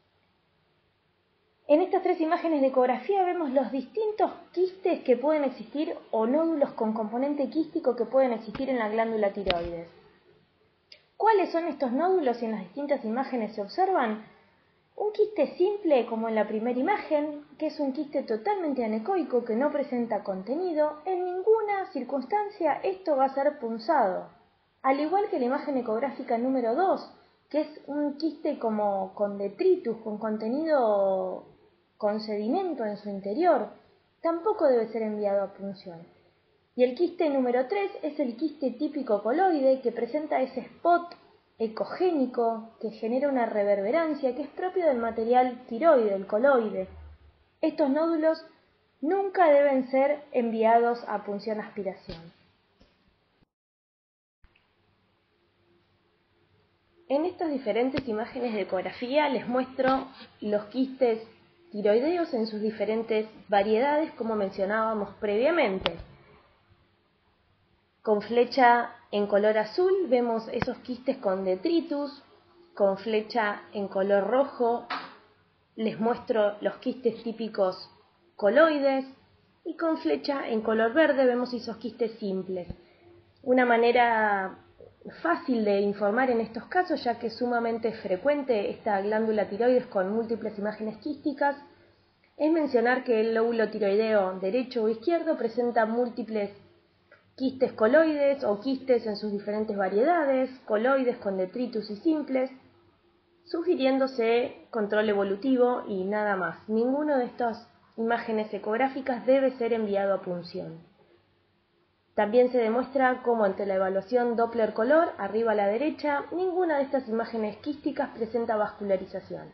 En estas tres imágenes de ecografía vemos los distintos quistes que pueden existir o nódulos con componente quístico que pueden existir en la glándula tiroides. ¿Cuáles son estos nódulos y en las distintas imágenes se observan? Un quiste simple como en la primera imagen, que es un quiste totalmente anecoico que no presenta contenido. En ninguna circunstancia esto va a ser punzado. Al igual que la imagen ecográfica número 2, que es un quiste como con detritus, con contenido con sedimento en su interior, tampoco debe ser enviado a punción. Y el quiste número 3 es el quiste típico coloide que presenta ese spot ecogénico que genera una reverberancia que es propio del material tiroide, el coloide. Estos nódulos nunca deben ser enviados a punción aspiración. En estas diferentes imágenes de ecografía les muestro los quistes tiroideos en sus diferentes variedades, como mencionábamos previamente. Con flecha en color azul vemos esos quistes con detritus, con flecha en color rojo les muestro los quistes típicos coloides y con flecha en color verde vemos esos quistes simples. Una manera fácil de informar en estos casos, ya que es sumamente frecuente esta glándula tiroides con múltiples imágenes quísticas, es mencionar que el lóbulo tiroideo derecho o izquierdo presenta múltiples quistes coloides o quistes en sus diferentes variedades, coloides con detritus y simples. sugiriéndose control evolutivo y nada más. Ninguno de estas imágenes ecográficas debe ser enviado a punción. También se demuestra cómo ante la evaluación Doppler color, arriba a la derecha, ninguna de estas imágenes quísticas presenta vascularización.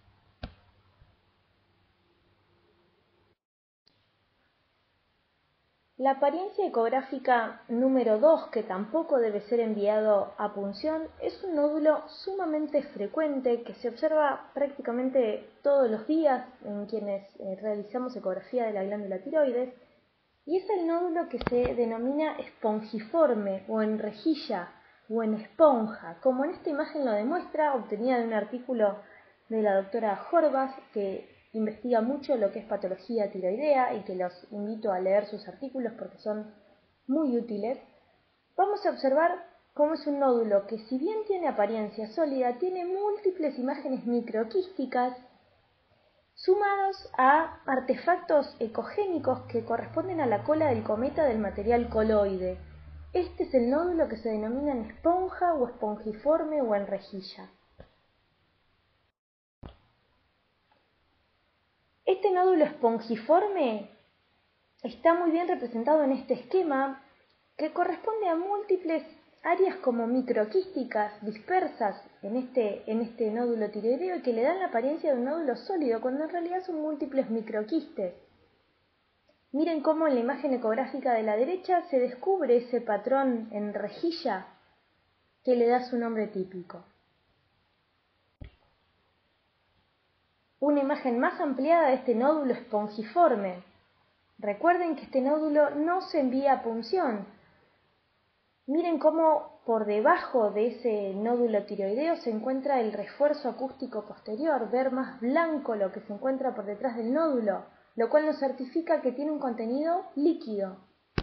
La apariencia ecográfica número 2, que tampoco debe ser enviado a punción, es un nódulo sumamente frecuente que se observa prácticamente todos los días en quienes realizamos ecografía de la glándula tiroides, y es el nódulo que se denomina espongiforme o en rejilla o en esponja, como en esta imagen lo demuestra, obtenida de un artículo de la doctora Horvath, que investiga mucho lo que es patología tiroidea y que los invito a leer sus artículos porque son muy útiles. Vamos a observar cómo es un nódulo que, si bien tiene apariencia sólida, tiene múltiples imágenes microquísticas sumados a artefactos ecogénicos que corresponden a la cola del cometa del material coloide. Este es el nódulo que se denomina en esponja o espongiforme o en rejilla. Este nódulo espongiforme está muy bien representado en este esquema, que corresponde a múltiples áreas como microquísticas dispersas en este nódulo tiroideo y que le dan la apariencia de un nódulo sólido cuando en realidad son múltiples microquistes. Miren cómo en la imagen ecográfica de la derecha se descubre ese patrón en rejilla que le da su nombre típico. Una imagen más ampliada de este nódulo espongiforme. Recuerden que este nódulo no se envía a punción. Miren cómo por debajo de ese nódulo tiroideo se encuentra el refuerzo acústico posterior, ver más blanco lo que se encuentra por detrás del nódulo, lo cual nos certifica que tiene un contenido líquido.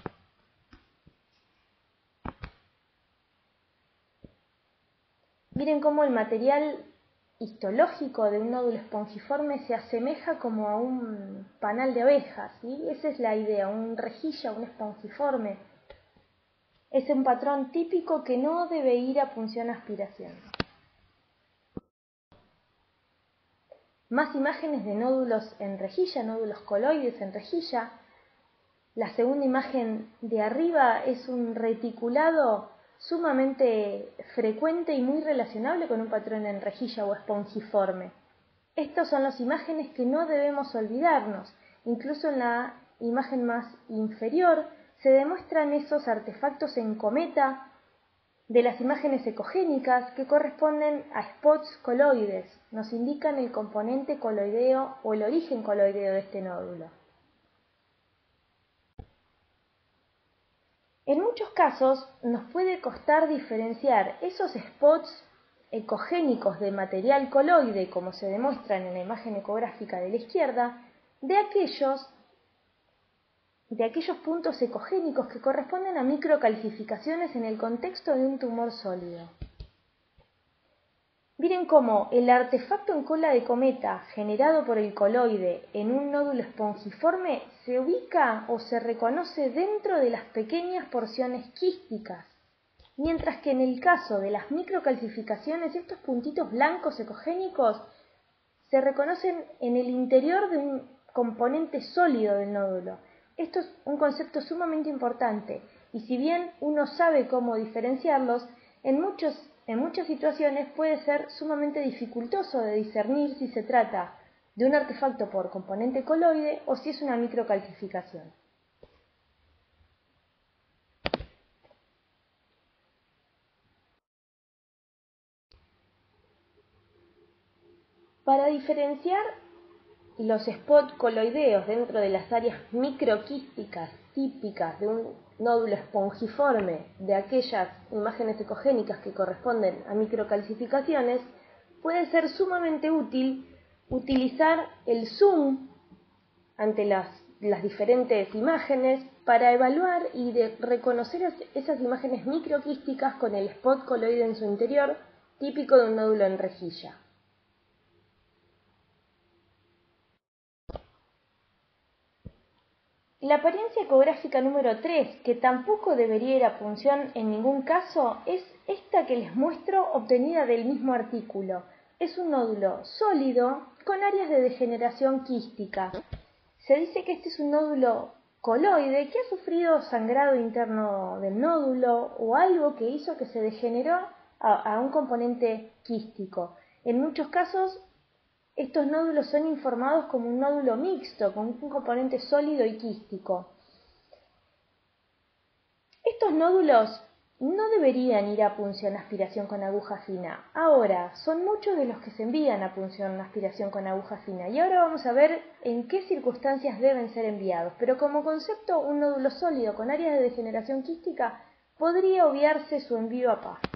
Miren cómo el material histológico de un nódulo espongiforme se asemeja como a un panal de abejas, ¿sí? Esa es la idea, un rejilla, un espongiforme. Es un patrón típico que no debe ir a punción aspiración. Más imágenes de nódulos en rejilla, nódulos coloides en rejilla. La segunda imagen de arriba es un reticulado sumamente frecuente y muy relacionable con un patrón en rejilla o espongiforme. Estas son las imágenes que no debemos olvidarnos. Incluso en la imagen más inferior se demuestran esos artefactos en cometa de las imágenes ecogénicas que corresponden a spots coloides. Nos indican el componente coloideo o el origen coloideo de este nódulo. En muchos casos nos puede costar diferenciar esos spots ecogénicos de material coloide, como se demuestran en la imagen ecográfica de la izquierda, de aquellos puntos ecogénicos que corresponden a microcalcificaciones en el contexto de un tumor sólido. Miren cómo el artefacto en cola de cometa generado por el coloide en un nódulo espongiforme se ubica o se reconoce dentro de las pequeñas porciones quísticas, mientras que en el caso de las microcalcificaciones estos puntitos blancos ecogénicos se reconocen en el interior de un componente sólido del nódulo. Esto es un concepto sumamente importante y si bien uno sabe cómo diferenciarlos, en muchas situaciones puede ser sumamente dificultoso de discernir si se trata de un artefacto por componente coloide o si es una microcalcificación. Para diferenciar los spots coloideos dentro de las áreas microquísticas típicas de un nódulo espongiforme de aquellas imágenes ecogénicas que corresponden a microcalcificaciones, puede ser sumamente útil utilizar el zoom ante las diferentes imágenes para evaluar y reconocer esas imágenes microquísticas con el spot coloide en su interior, típico de un nódulo en rejilla. La apariencia ecográfica número 3, que tampoco debería ir a punción en ningún caso, es esta que les muestro obtenida del mismo artículo. es un nódulo sólido con áreas de degeneración quística. Se dice que este es un nódulo coloide que ha sufrido sangrado interno del nódulo o algo que hizo que se degeneró a un componente quístico. En muchos casos, estos nódulos son informados como un nódulo mixto, con un componente sólido y quístico. Estos nódulos no deberían ir a punción aspiración con aguja fina. Ahora, son muchos de los que se envían a punción aspiración con aguja fina. Y ahora vamos a ver en qué circunstancias deben ser enviados. Pero como concepto, un nódulo sólido con áreas de degeneración quística podría obviarse su envío a PAF.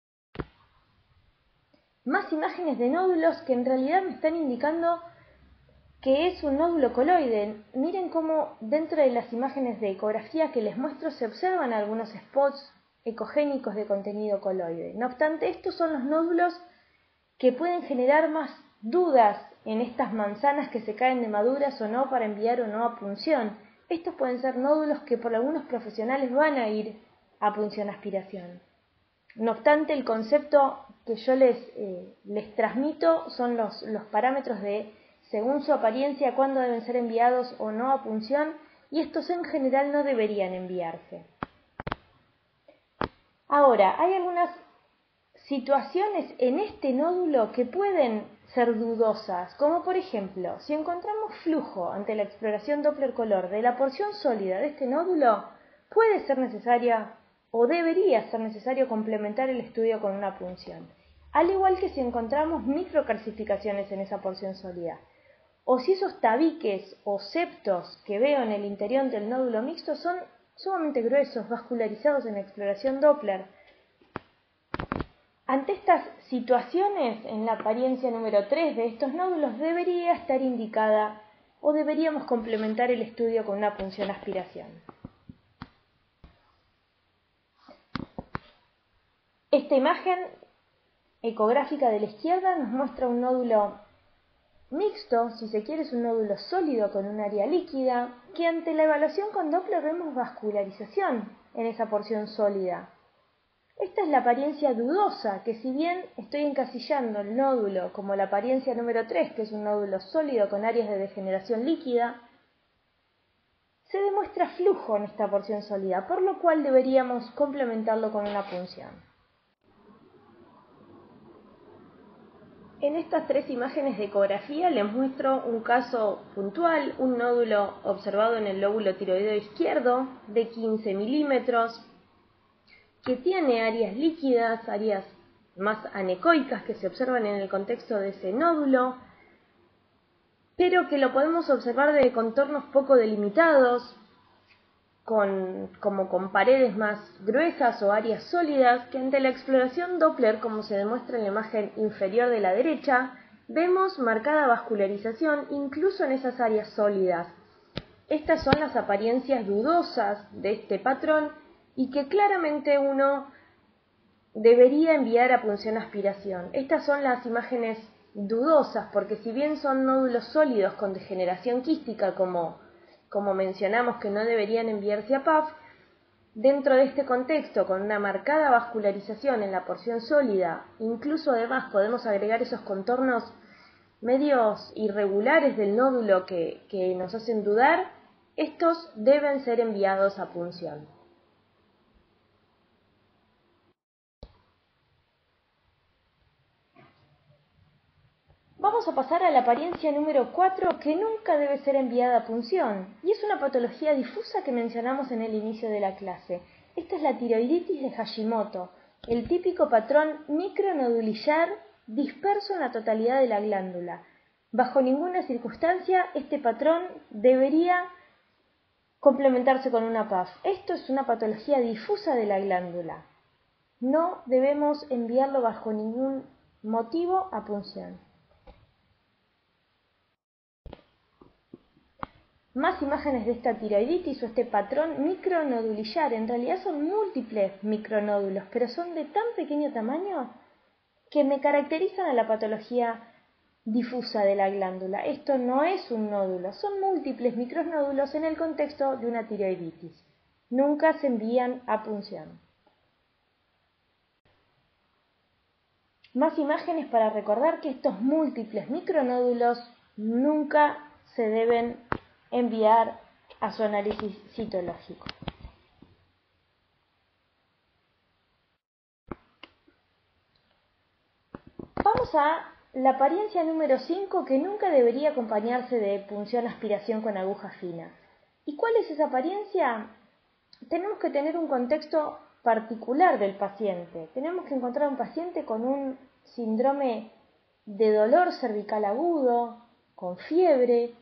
Más imágenes de nódulos que en realidad me están indicando que es un nódulo coloide. Miren cómo dentro de las imágenes de ecografía que les muestro se observan algunos spots ecogénicos de contenido coloide. No obstante, estos son los nódulos que pueden generar más dudas en estas manzanas que se caen de maduras o no para enviar o no a punción. Estos pueden ser nódulos que por algunos profesionales van a ir a punción aspiración. No obstante, el concepto que yo les transmito son los parámetros de, según su apariencia, cuándo deben ser enviados o no a punción, y estos en general no deberían enviarse. Ahora, hay algunas situaciones en este nódulo que pueden ser dudosas, como por ejemplo, si encontramos flujo ante la exploración Doppler color de la porción sólida de este nódulo, puede ser necesaria o debería ser necesario complementar el estudio con una punción, al igual que si encontramos microcalcificaciones en esa porción sólida, o si esos tabiques o septos que veo en el interior del nódulo mixto son sumamente gruesos, vascularizados en exploración Doppler. Ante estas situaciones, en la apariencia número 3 de estos nódulos debería estar indicada o deberíamos complementar el estudio con una punción aspiración. Esta imagen ecográfica de la izquierda nos muestra un nódulo mixto, si se quiere es un nódulo sólido con un área líquida, que ante la evaluación con Doppler vemos vascularización en esa porción sólida. Esta es la apariencia dudosa, que si bien estoy encasillando el nódulo como la apariencia número 3, que es un nódulo sólido con áreas de degeneración líquida, se demuestra flujo en esta porción sólida, por lo cual deberíamos complementarlo con una punción. En estas 3 imágenes de ecografía les muestro un caso puntual, un nódulo observado en el lóbulo tiroideo izquierdo de 15 milímetros, que tiene áreas líquidas, áreas más anecoicas que se observan en el contexto de ese nódulo, pero que lo podemos observar de contornos poco delimitados, como con paredes más gruesas o áreas sólidas, que ante la exploración Doppler, como se demuestra en la imagen inferior de la derecha, vemos marcada vascularización incluso en esas áreas sólidas. Estas son las apariencias dudosas de este patrón y que claramente uno debería enviar a punción aspiración. Estas son las imágenes dudosas, porque si bien son nódulos sólidos con degeneración quística, como mencionamos que no deberían enviarse a PAF, dentro de este contexto, con una marcada vascularización en la porción sólida, incluso además podemos agregar esos contornos medios irregulares del nódulo que nos hacen dudar, estos deben ser enviados a punción. Vamos a pasar a la apariencia número 4, que nunca debe ser enviada a punción, y es una patología difusa que mencionamos en el inicio de la clase. Esta es la tiroiditis de Hashimoto, el típico patrón micronodulillar disperso en la totalidad de la glándula. Bajo ninguna circunstancia este patrón debería complementarse con una PAF. Esto es una patología difusa de la glándula. No debemos enviarlo bajo ningún motivo a punción. Más imágenes de esta tiroiditis o este patrón micronodulillar. En realidad son múltiples micronódulos, pero son de tan pequeño tamaño que me caracterizan a la patología difusa de la glándula. Esto no es un nódulo, son múltiples micronódulos en el contexto de una tiroiditis. Nunca se envían a punción. Más imágenes para recordar que estos múltiples micronódulos nunca se deben enviar a su análisis citológico. Vamos a la apariencia número 5, que nunca debería acompañarse de punción-aspiración con aguja fina. ¿Y cuál es esa apariencia? Tenemos que tener un contexto particular del paciente. Tenemos que encontrar un paciente con un síndrome de dolor cervical agudo, con fiebre,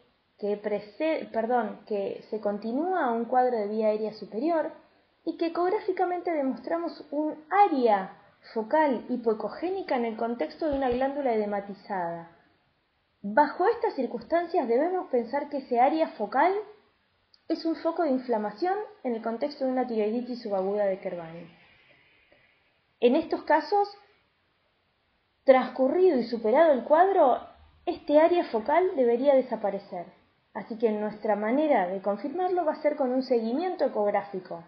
que se continúa a un cuadro de vía aérea superior y que ecográficamente demostramos un área focal hipoecogénica en el contexto de una glándula edematizada. Bajo estas circunstancias debemos pensar que ese área focal es un foco de inflamación en el contexto de una tiroiditis subaguda de Kerbani. En estos casos, transcurrido y superado el cuadro, este área focal debería desaparecer. Así que nuestra manera de confirmarlo va a ser con un seguimiento ecográfico.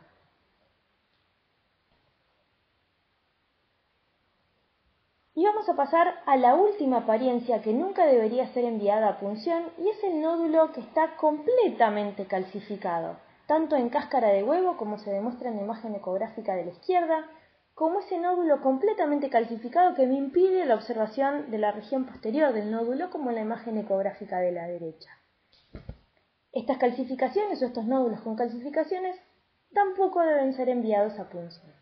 Y vamos a pasar a la última apariencia que nunca debería ser enviada a punción, y es el nódulo que está completamente calcificado, tanto en cáscara de huevo, como se demuestra en la imagen ecográfica de la izquierda, como ese nódulo completamente calcificado que me impide la observación de la región posterior del nódulo, como en la imagen ecográfica de la derecha. Estas calcificaciones o estos nódulos con calcificaciones tampoco deben ser enviados a punción.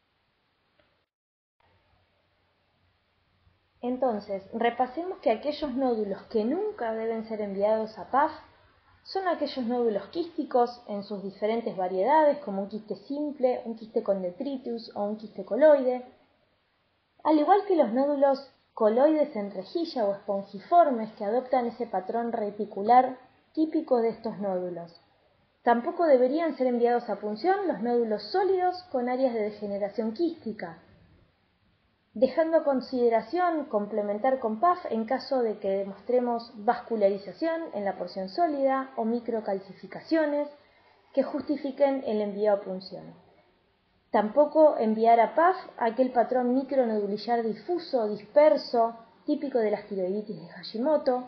Entonces, repasemos que aquellos nódulos que nunca deben ser enviados a PAF son aquellos nódulos quísticos en sus diferentes variedades, como un quiste simple, un quiste con detritus o un quiste coloide, al igual que los nódulos coloides en rejilla o espongiformes que adoptan ese patrón reticular típico de estos nódulos. Tampoco deberían ser enviados a punción los nódulos sólidos con áreas de degeneración quística, dejando a consideración complementar con PAF en caso de que demostremos vascularización en la porción sólida o microcalcificaciones que justifiquen el envío a punción. Tampoco enviar a PAF aquel patrón micronodulillar difuso o disperso típico de las tiroiditis de Hashimoto.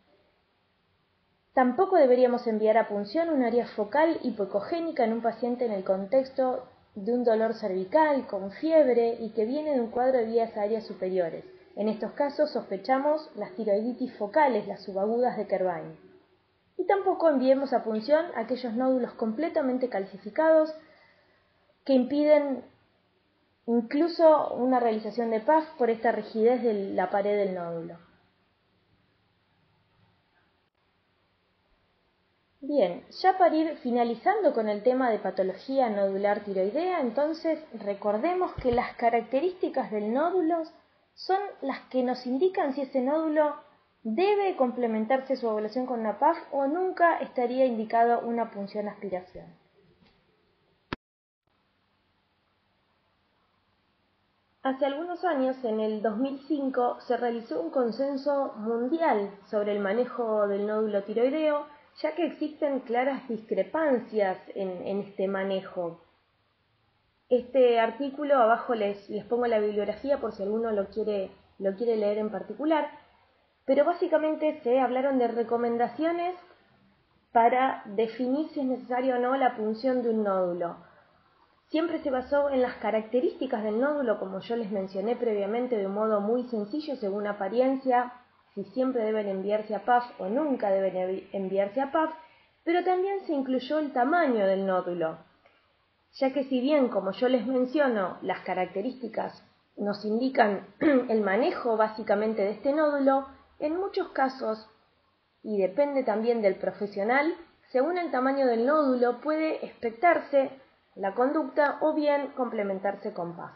Tampoco deberíamos enviar a punción un área focal hipoecogénica en un paciente en el contexto de un dolor cervical con fiebre y que viene de un cuadro de vías aéreas superiores. En estos casos sospechamos las tiroiditis focales, las subagudas de Kerbani. Y tampoco enviemos a punción aquellos nódulos completamente calcificados que impiden incluso una realización de PAF por esta rigidez de la pared del nódulo. Bien, ya para ir finalizando con el tema de patología nodular tiroidea, entonces recordemos que las características del nódulo son las que nos indican si ese nódulo debe complementarse su evaluación con una PAF o nunca estaría indicado una punción-aspiración. Hace algunos años, en el 2005, se realizó un consenso mundial sobre el manejo del nódulo tiroideo, ya que existen claras discrepancias en este manejo. Este artículo, abajo les pongo la bibliografía por si alguno lo quiere leer en particular, pero básicamente se hablaron de recomendaciones para definir si es necesario o no la punción de un nódulo. Siempre se basó en las características del nódulo, como yo les mencioné previamente, de un modo muy sencillo según apariencia, si siempre deben enviarse a PAF o nunca deben enviarse a PAF, pero también se incluyó el tamaño del nódulo, ya que si bien, como yo les menciono, las características nos indican el manejo básicamente de este nódulo, en muchos casos, y depende también del profesional, según el tamaño del nódulo puede expectarse la conducta o bien complementarse con PAF.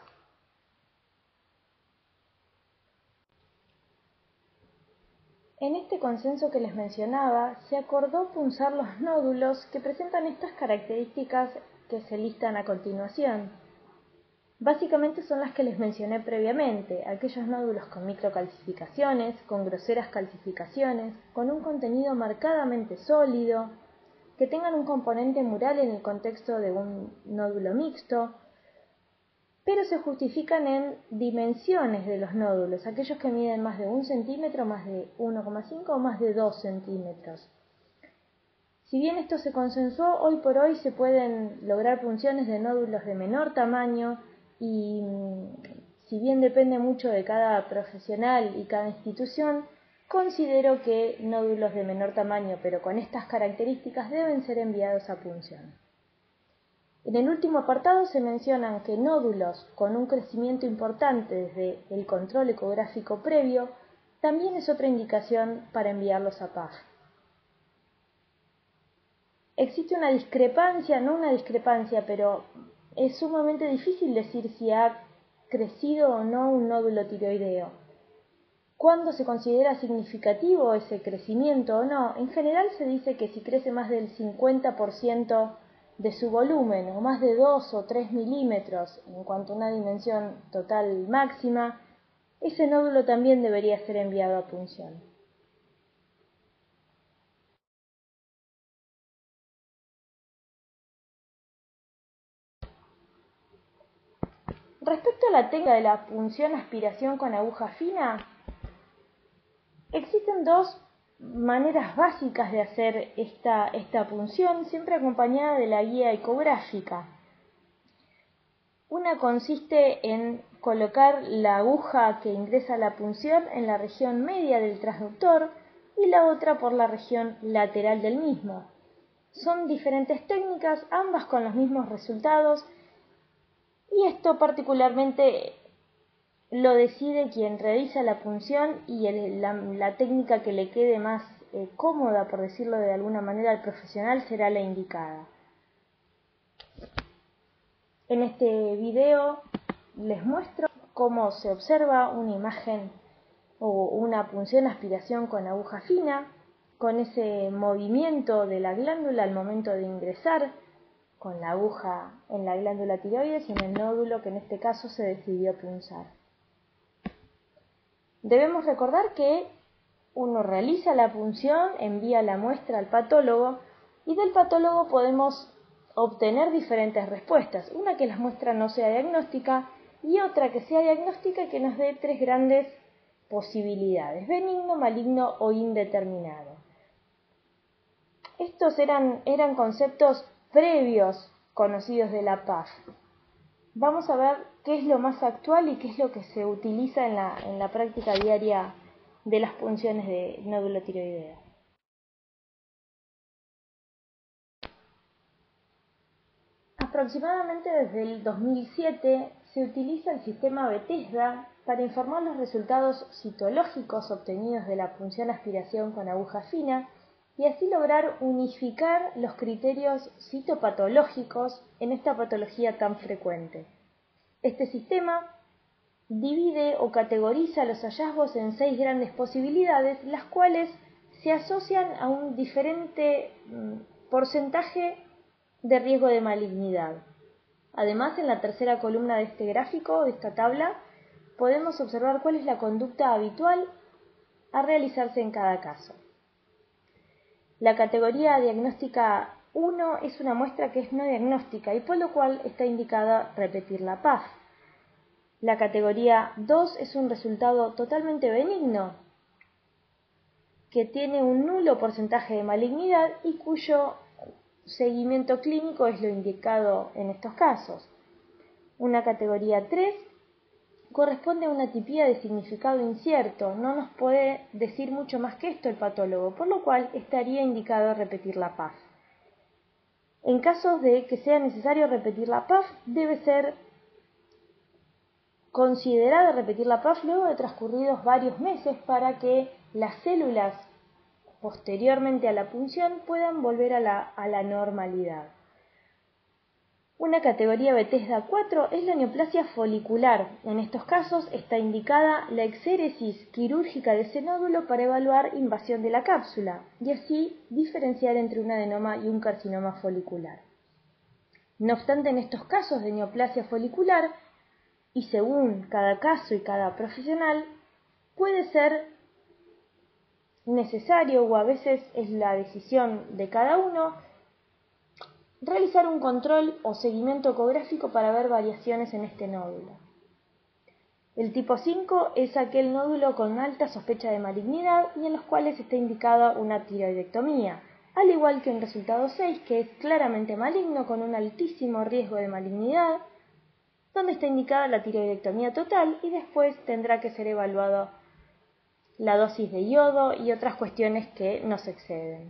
En este consenso que les mencionaba, se acordó punzar los nódulos que presentan estas características que se listan a continuación. Básicamente son las que les mencioné previamente, aquellos nódulos con microcalcificaciones, con groseras calcificaciones, con un contenido marcadamente sólido, que tengan un componente mural en el contexto de un nódulo mixto, pero se justifican en dimensiones de los nódulos, aquellos que miden más de 1 centímetro, más de 1,5 o más de 2 centímetros. Si bien esto se consensuó, hoy por hoy se pueden lograr punciones de nódulos de menor tamaño y si bien depende mucho de cada profesional y cada institución, considero que nódulos de menor tamaño pero con estas características deben ser enviados a punción. En el último apartado se mencionan que nódulos con un crecimiento importante desde el control ecográfico previo también es otra indicación para enviarlos a PAF. Existe una discrepancia, no una discrepancia, pero es sumamente difícil decir si ha crecido o no un nódulo tiroideo. ¿Cuándo se considera significativo ese crecimiento o no? En general se dice que si crece más del 50% de su volumen o más de 2 o 3 milímetros en cuanto a una dimensión total máxima, ese nódulo también debería ser enviado a punción. Respecto a la técnica de la punción-aspiración con aguja fina, existen dos maneras básicas de hacer esta punción, siempre acompañada de la guía ecográfica. Una consiste en colocar la aguja que ingresa a la punción en la región media del transductor y la otra por la región lateral del mismo. Son diferentes técnicas, ambas con los mismos resultados, y esto particularmente lo decide quien realiza la punción y la técnica que le quede más cómoda, por decirlo de alguna manera, al profesional será la indicada. En este video les muestro cómo se observa una imagen o una punción-aspiración con aguja fina, con ese movimiento de la glándula al momento de ingresar con la aguja en la glándula tiroides y en el nódulo que en este caso se decidió punzar. Debemos recordar que uno realiza la punción, envía la muestra al patólogo y del patólogo podemos obtener diferentes respuestas. Una que la muestra no sea diagnóstica y otra que sea diagnóstica y que nos dé tres grandes posibilidades: benigno, maligno o indeterminado. Estos eran conceptos previos conocidos de la PAF. Vamos a ver qué es lo más actual y qué es lo que se utiliza en la práctica diaria de las punciones de nódulo tiroideo. Aproximadamente desde el 2007 se utiliza el sistema Bethesda para informar los resultados citológicos obtenidos de la punción-aspiración con aguja fina y así lograr unificar los criterios citopatológicos en esta patología tan frecuente. Este sistema divide o categoriza los hallazgos en 6 grandes posibilidades, las cuales se asocian a un diferente porcentaje de riesgo de malignidad. Además, en la tercera columna de este gráfico, de esta tabla, podemos observar cuál es la conducta habitual a realizarse en cada caso. La categoría diagnóstica 1 es una muestra que es no diagnóstica y por lo cual está indicada repetir la PAF. La categoría 2 es un resultado totalmente benigno, que tiene un nulo porcentaje de malignidad y cuyo seguimiento clínico es lo indicado en estos casos. Una categoría 3 corresponde a una atipía de significado incierto, no nos puede decir mucho más que esto el patólogo, por lo cual estaría indicado repetir la PAF. En casos de que sea necesario repetir la PAF, debe ser considerada repetir la PAF luego de transcurridos varios meses para que las células posteriormente a la punción puedan volver a la normalidad. Una categoría Bethesda 4 es la neoplasia folicular. En estos casos está indicada la exéresis quirúrgica de ese nódulo para evaluar invasión de la cápsula y así diferenciar entre un adenoma y un carcinoma folicular. No obstante, en estos casos de neoplasia folicular, y según cada caso y cada profesional, puede ser necesario, o a veces es la decisión de cada uno, realizar un control o seguimiento ecográfico para ver variaciones en este nódulo. El tipo 5 es aquel nódulo con alta sospecha de malignidad y en los cuales está indicada una tiroidectomía, al igual que un resultado 6 que es claramente maligno con un altísimo riesgo de malignidad, donde está indicada la tiroidectomía total y después tendrá que ser evaluado la dosis de yodo y otras cuestiones que nos exceden.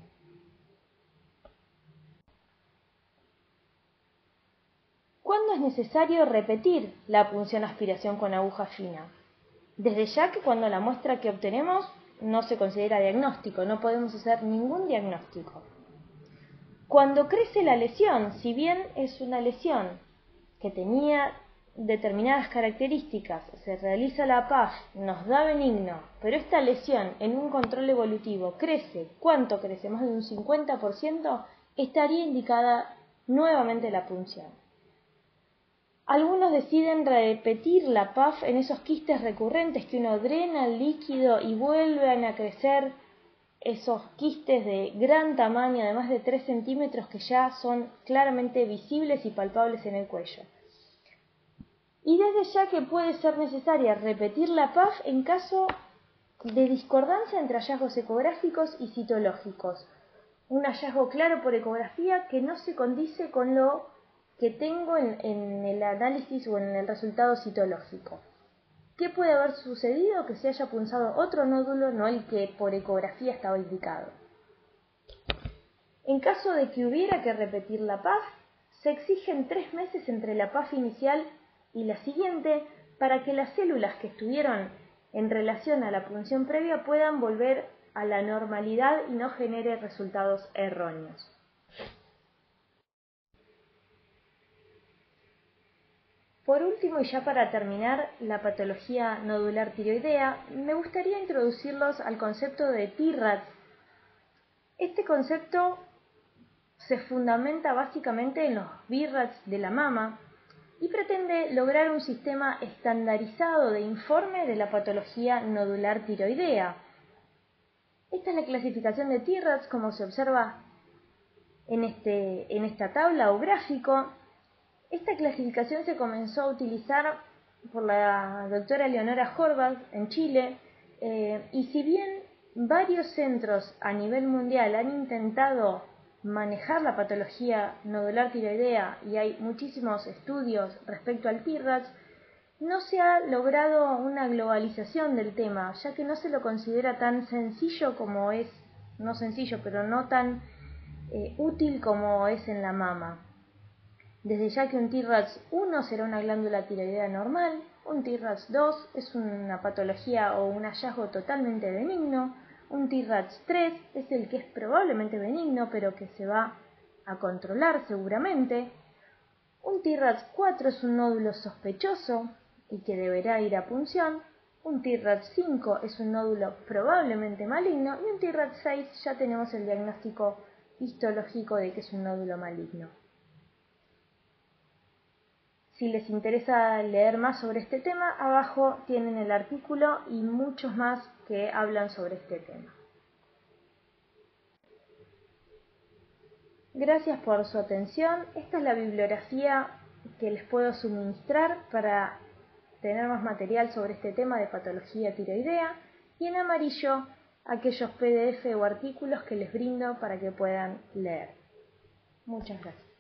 ¿Cuándo es necesario repetir la punción-aspiración con aguja fina? Desde ya que cuando la muestra que obtenemos no se considera diagnóstico, no podemos hacer ningún diagnóstico. Cuando crece la lesión, si bien es una lesión que tenía determinadas características, se realiza la PAF, nos da benigno, pero esta lesión en un control evolutivo crece, ¿cuánto crece? Más de un 50%, estaría indicada nuevamente la punción. Algunos deciden repetir la PAF en esos quistes recurrentes que uno drena el líquido y vuelven a crecer esos quistes de gran tamaño, de más de 3 centímetros, que ya son claramente visibles y palpables en el cuello. Y desde ya que puede ser necesaria repetir la PAF en caso de discordancia entre hallazgos ecográficos y citológicos. Un hallazgo claro por ecografía que no se condice con lo que tengo en el análisis o en el resultado citológico. ¿Qué puede haber sucedido? Que se haya punzado otro nódulo, no el que por ecografía estaba indicado. En caso de que hubiera que repetir la PAF, se exigen 3 meses entre la PAF inicial y la siguiente para que las células que estuvieron en relación a la punción previa puedan volver a la normalidad y no genere resultados erróneos. Por último, y ya para terminar la patología nodular tiroidea, me gustaría introducirlos al concepto de TIRADS. Este concepto se fundamenta básicamente en los BIRADS de la mama y pretende lograr un sistema estandarizado de informe de la patología nodular tiroidea. Esta es la clasificación de TIRADS como se observa en esta tabla o gráfico. Esta clasificación se comenzó a utilizar por la doctora Leonora Horvath en Chile y si bien varios centros a nivel mundial han intentado manejar la patología nodular tiroidea y hay muchísimos estudios respecto al TIRADS, no se ha logrado una globalización del tema, ya que no se lo considera tan sencillo como es, no sencillo, pero no tan útil como es en la mama. Desde ya que un TIRADS 1 será una glándula tiroidea normal, un TIRADS 2 es una patología o un hallazgo totalmente benigno, un TIRADS 3 es el que es probablemente benigno pero que se va a controlar seguramente, un TIRADS 4 es un nódulo sospechoso y que deberá ir a punción, un TIRADS 5 es un nódulo probablemente maligno y un TIRADS 6 ya tenemos el diagnóstico histológico de que es un nódulo maligno. Si les interesa leer más sobre este tema, abajo tienen el artículo y muchos más que hablan sobre este tema. Gracias por su atención. Esta es la bibliografía que les puedo suministrar para tener más material sobre este tema de patología tiroidea y en amarillo aquellos PDF o artículos que les brindo para que puedan leer. Muchas gracias.